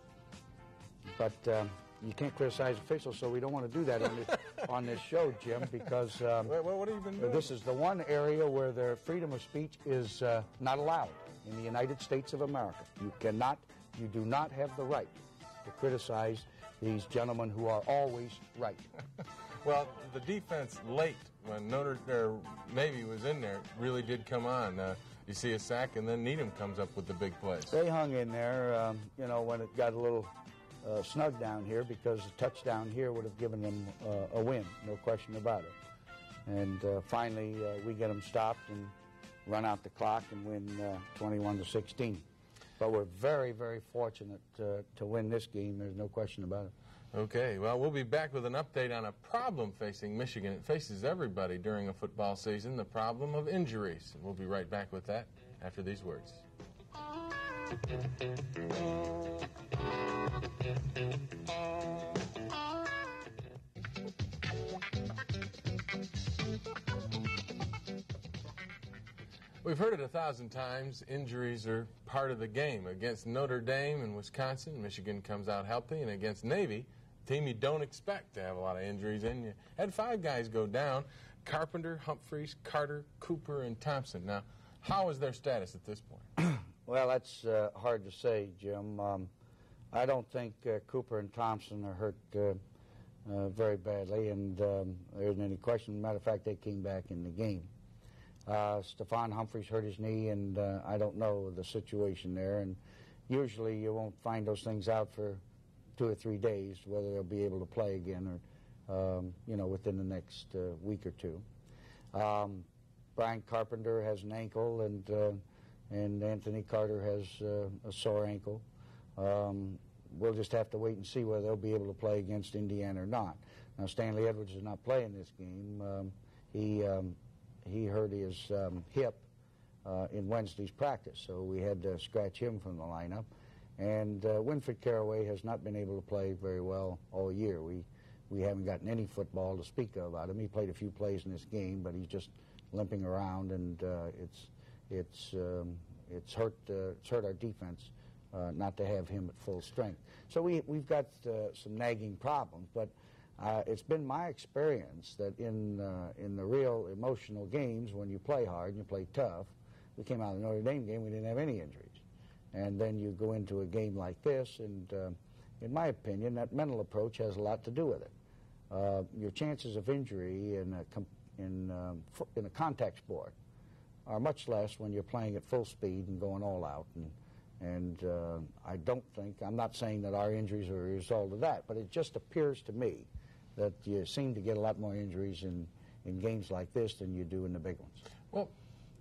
But um, you can't criticize officials, so we don't want to do that on this, on this show, Jim, because um, Wait, what have you been doing? this is the one area where their freedom of speech is uh, not allowed in the United States of America. You cannot, you do not have the right to criticize these gentlemen who are always right. Well, the defense late when Notre or Navy was in there really did come on. Uh, you see a sack, and then Needham comes up with the big plays. They hung in there, um, you know, when it got a little uh, snug down here, because a touchdown here would have given them uh, a win, no question about it. And uh, finally, uh, we get them stopped and run out the clock and win uh, twenty-one to sixteen. But we're very, very fortunate uh, to win this game. There's no question about it. Okay, well, we'll be back with an update on a problem facing Michigan. It faces everybody during a football season, the problem of injuries. And we'll be right back with that after these words. We've heard it a thousand times. Injuries are part of the game. Against Notre Dame and Wisconsin, Michigan comes out healthy, and against Navy, a team you don't expect to have a lot of injuries in. You had five guys go down: Carpenter, Humphreys, Carter, Cooper, and Thompson. Now, how is their status at this point? Well, that's uh, hard to say, Jim. Um, I don't think uh, Cooper and Thompson are hurt uh, uh, very badly, and um, there isn't any question. Matter of fact, they came back in the game. Uh, Stephon Humphreys hurt his knee, and uh, I don't know the situation there. And usually you won't find those things out for two or three days, whether they'll be able to play again or, um, you know, within the next uh, week or two. Um, Brian Carpenter has an ankle, and uh, and Anthony Carter has uh, a sore ankle. Um, we'll just have to wait and see whether they'll be able to play against Indiana or not. Now, Stanley Edwards is not playing this game. Um, he um, he hurt his um, hip uh, in Wednesday's practice, so we had to scratch him from the lineup. And uh, Winfred Caraway has not been able to play very well all year. We we haven't gotten any football to speak of out of him. He played a few plays in this game, but he's just limping around, and uh, it's it's um, it's hurt uh, it's hurt our defense uh, not to have him at full strength. So we we've got uh, some nagging problems, but uh, it's been my experience that in uh, in the real emotional games, when you play hard and you play tough, we came out of the Notre Dame game, we didn't have any injuries. And then you go into a game like this, and uh, in my opinion, that mental approach has a lot to do with it. Uh, your chances of injury in a, com in, um, in a contact sport are much less when you're playing at full speed and going all out. And, and uh, I don't think, I'm not saying that our injuries are a result of that, but it just appears to me that you seem to get a lot more injuries in, in games like this than you do in the big ones. Well,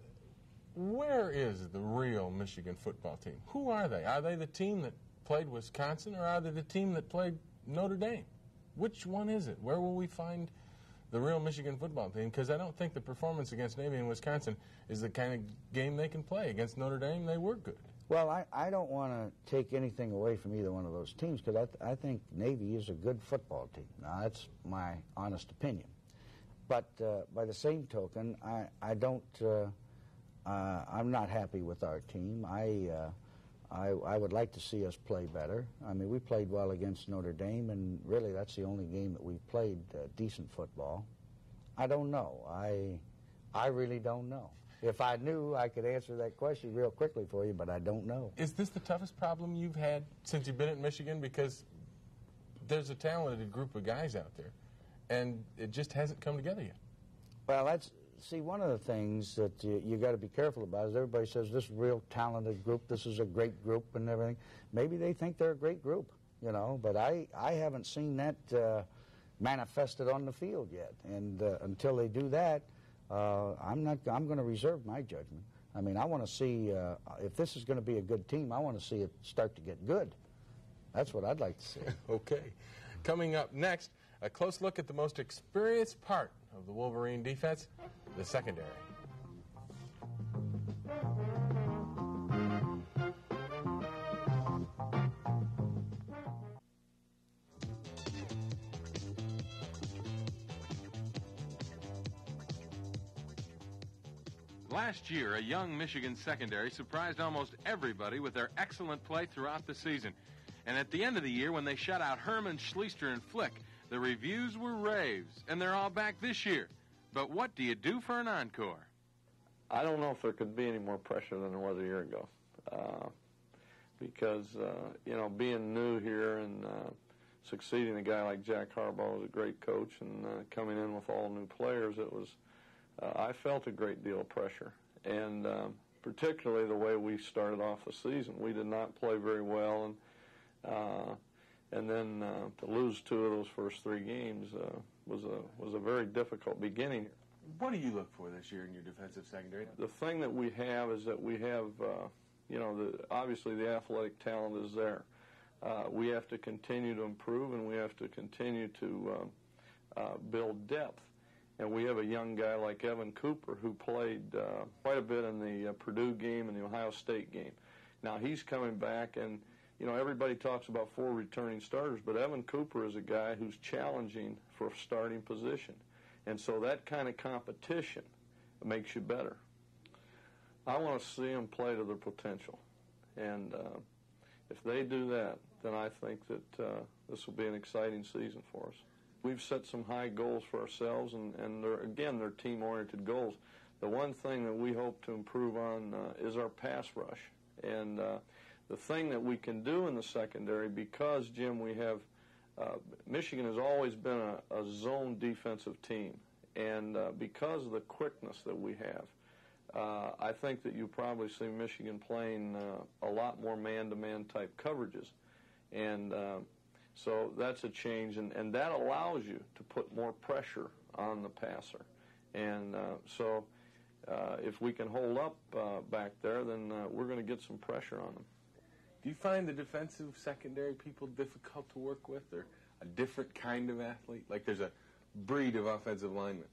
where is the real Michigan football team? Who are they? Are they the team that played Wisconsin, or are they the team that played Notre Dame? Which one is it? Where will we find the real Michigan football team? Because I don't think the performance against Navy and Wisconsin is the kind of game they can play. Against Notre Dame, they were good. Well, I, I don't want to take anything away from either one of those teams because I, th I think Navy is a good football team. Now, that's my honest opinion. But uh, by the same token, I, I don't, uh, uh, I'm not happy with our team. I, uh, I, I would like to see us play better. I mean, we played well against Notre Dame, and really that's the only game that we've played uh, decent football. I don't know. I, I really don't know. If I knew, I could answer that question real quickly for you, but I don't know. Is this the toughest problem you've had since you've been at Michigan? Because there's a talented group of guys out there, and it just hasn't come together yet. Well, that's, see, one of the things that you, you got to be careful about is everybody says this real talented group, this is a great group and everything. Maybe they think they're a great group, you know, but I, I haven't seen that uh, manifested on the field yet. And uh, until they do that, Uh, I'm not. I'm going to reserve my judgment. I mean, I want to see uh, if this is going to be a good team. I want to see it start to get good. That's what I'd like to see. Okay. Coming up next, a close look at the most experienced part of the Wolverine defense, the secondary. Last year, a young Michigan secondary surprised almost everybody with their excellent play throughout the season. And at the end of the year, when they shut out Herman, Schleister, and Flick, the reviews were raves, and they're all back this year. But what do you do for an encore? I don't know if there could be any more pressure than there was a year ago. Uh, because, uh, you know, being new here and uh, succeeding a guy like Jack Harbaugh was a great coach, and uh, coming in with all new players, it was... Uh, I felt a great deal of pressure, and um, particularly the way we started off the season. We did not play very well, and uh, and then uh, to lose two of those first three games uh, was a was a very difficult beginning. What do you look for this year in your defensive secondary? The thing that we have is that we have, uh, you know, the, obviously the athletic talent is there. Uh, we have to continue to improve, and we have to continue to uh, uh, build depth. And we have a young guy like Evan Cooper who played uh, quite a bit in the uh, Purdue game and the Ohio State game. Now he's coming back, and you know everybody talks about four returning starters, but Evan Cooper is a guy who's challenging for a starting position, and so that kind of competition makes you better. I want to see them play to their potential, and uh, if they do that, then I think that uh, this will be an exciting season for us. We've set some high goals for ourselves, and, and they're, again, they're team-oriented goals. The one thing that we hope to improve on uh, is our pass rush. And uh, the thing that we can do in the secondary, because, Jim, we have, uh, Michigan has always been a, a zone defensive team. And uh, because of the quickness that we have, uh, I think that you'll probably see Michigan playing uh, a lot more man-to-man type coverages. And uh, So that's a change, and, and that allows you to put more pressure on the passer. And uh, so uh, if we can hold up uh, back there, then uh, we're going to get some pressure on them. Do you find the defensive secondary people difficult to work with, or a different kind of athlete? Like there's a breed of offensive linemen.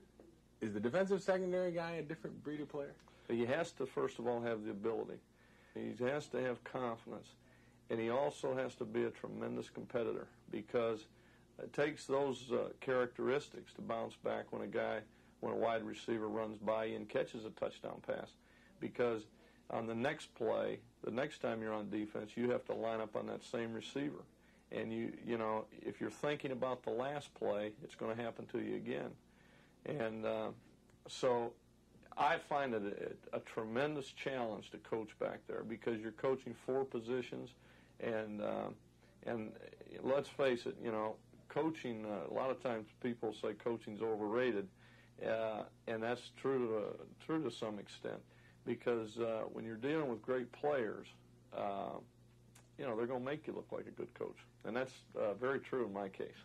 Is the defensive secondary guy a different breed of player? He has to, first of all, have the ability. He has to have confidence. And he also has to be a tremendous competitor, because it takes those uh, characteristics to bounce back when a guy, when a wide receiver runs by you and catches a touchdown pass. Because on the next play, the next time you're on defense, you have to line up on that same receiver. And, you you know, if you're thinking about the last play, it's going to happen to you again. And uh, so I find it a, a tremendous challenge to coach back there, because you're coaching four positions. And uh, and let's face it, you know, coaching, uh, a lot of times people say coaching's overrated, uh, and that's true to, uh, true to some extent, because uh, when you're dealing with great players, uh, you know, they're going to make you look like a good coach. And that's uh, very true in my case.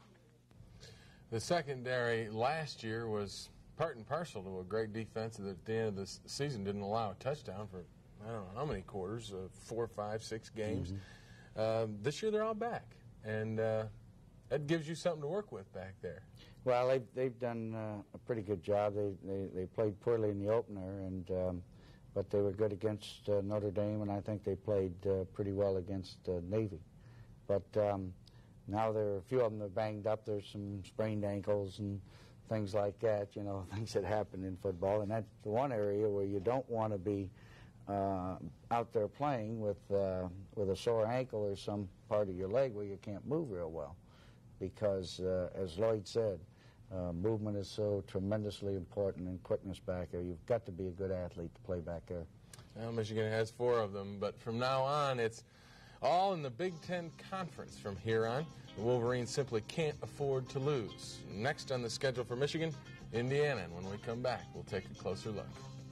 The secondary last year was part and parcel to a great defense that at the end of the season didn't allow a touchdown for, I don't know how many quarters, uh, four, five, six games. Mm-hmm. Um, this year they're all back, and uh, that gives you something to work with back there. Well, they've, they've done uh, a pretty good job. They, they they played poorly in the opener, and um, but they were good against uh, Notre Dame, and I think they played uh, pretty well against uh, Navy. But um, now there are a few of them that are banged up. There's some sprained ankles and things like that, you know, things that happen in football. And that's the one area where you don't want to be uh, out there playing with, uh, with a sore ankle or some part of your leg where you can't move real well. Because, uh, as Lloyd said, uh, movement is so tremendously important, and quickness back there. You've got to be a good athlete to play back there. Well, Michigan has four of them, but from now on, it's all in the Big Ten Conference from here on. The Wolverines simply can't afford to lose. Next on the schedule for Michigan, Indiana. And when we come back, we'll take a closer look.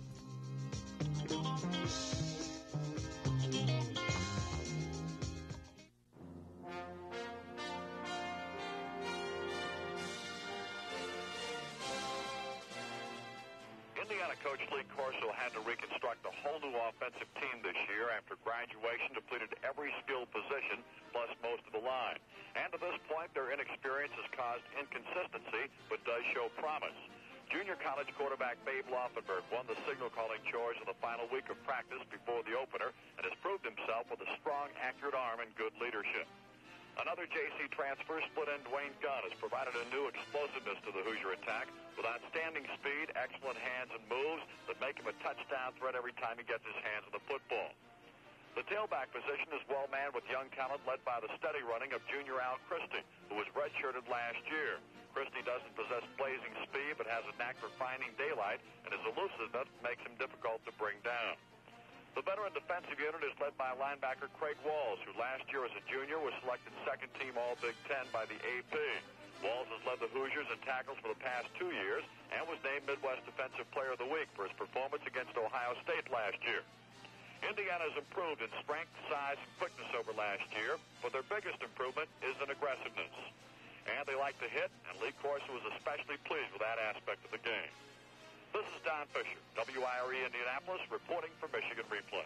Indiana coach Lee Corso had to reconstruct a whole new offensive team this year after graduation, depleted every skill position, plus most of the line. And to this point, their inexperience has caused inconsistency, but does show promise. Junior college quarterback Babe Laufenberg won the signal calling chores in the final week of practice before the opener and has proved himself with a strong, accurate arm and good leadership. Another J C transfer, split-end Dwayne Gunn, has provided a new explosiveness to the Hoosier attack with outstanding speed, excellent hands and moves that make him a touchdown threat every time he gets his hands on the football. The tailback position is well manned with young talent led by the steady running of junior Al Christie, who was redshirted last year. Christie doesn't possess blazing speed but has a knack for finding daylight, and his elusiveness makes him difficult to bring down. The veteran defensive unit is led by linebacker Craig Walls, who last year as a junior was selected second team All-Big Ten by the A P. Walls has led the Hoosiers in tackles for the past two years and was named Midwest Defensive Player of the Week for his performance against Ohio State last year. Indiana has improved in strength, size, and quickness over last year, but their biggest improvement is in aggressiveness. And they like to hit, and Lee Corso was especially pleased with that aspect of the game. This is Don Fisher, W I R E Indianapolis, reporting for Michigan Replay.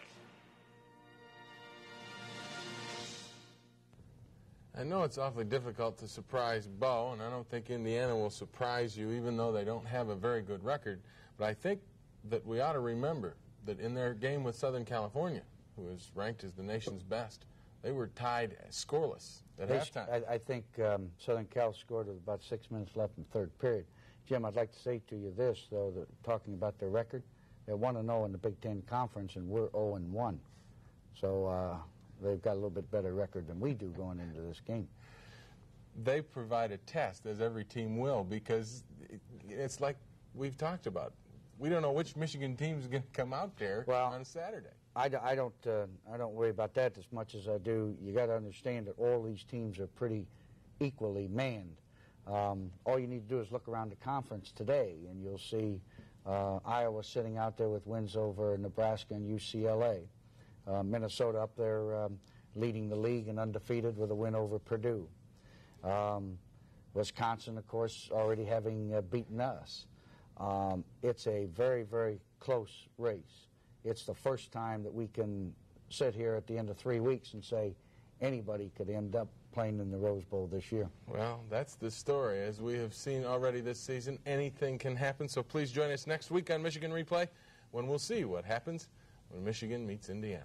I know it's awfully difficult to surprise Bo, and I don't think Indiana will surprise you, even though they don't have a very good record. But I think that we ought to remember that in their game with Southern California, who is ranked as the nation's best, they were tied scoreless at They halftime. I, I think um, Southern Cal scored with about six minutes left in the third period. Jim, I'd like to say to you this, though, that talking about their record, they're one and oh in the Big Ten Conference, and we're oh and one. So uh, they've got a little bit better record than we do going into this game. They provide a test, as every team will, because it, it's like we've talked about. We don't know which Michigan team is going to come out there well, on Saturday. I, d I don't uh, I don't worry about that as much as I do. You got to understand that all these teams are pretty equally manned. Um, all you need to do is look around the conference today, and you'll see uh, Iowa sitting out there with wins over Nebraska and U C L A. Uh, Minnesota up there um, leading the league and undefeated with a win over Purdue. Um, Wisconsin, of course, already having uh, beaten us. Um, it's a very, very close race. It's the first time that we can sit here at the end of three weeks and say anybody could end up playing in the Rose Bowl this year. Well, that's the story. As we have seen already this season, anything can happen. So please join us next week on Michigan Replay when we'll see what happens when Michigan meets Indiana.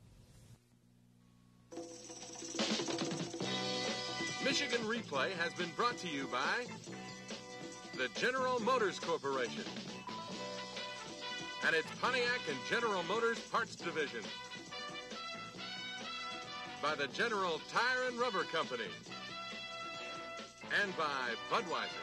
Michigan Replay has been brought to you by the General Motors Corporation and its Pontiac and General Motors Parts Division, by the General Tire and Rubber Company, and by Budweiser.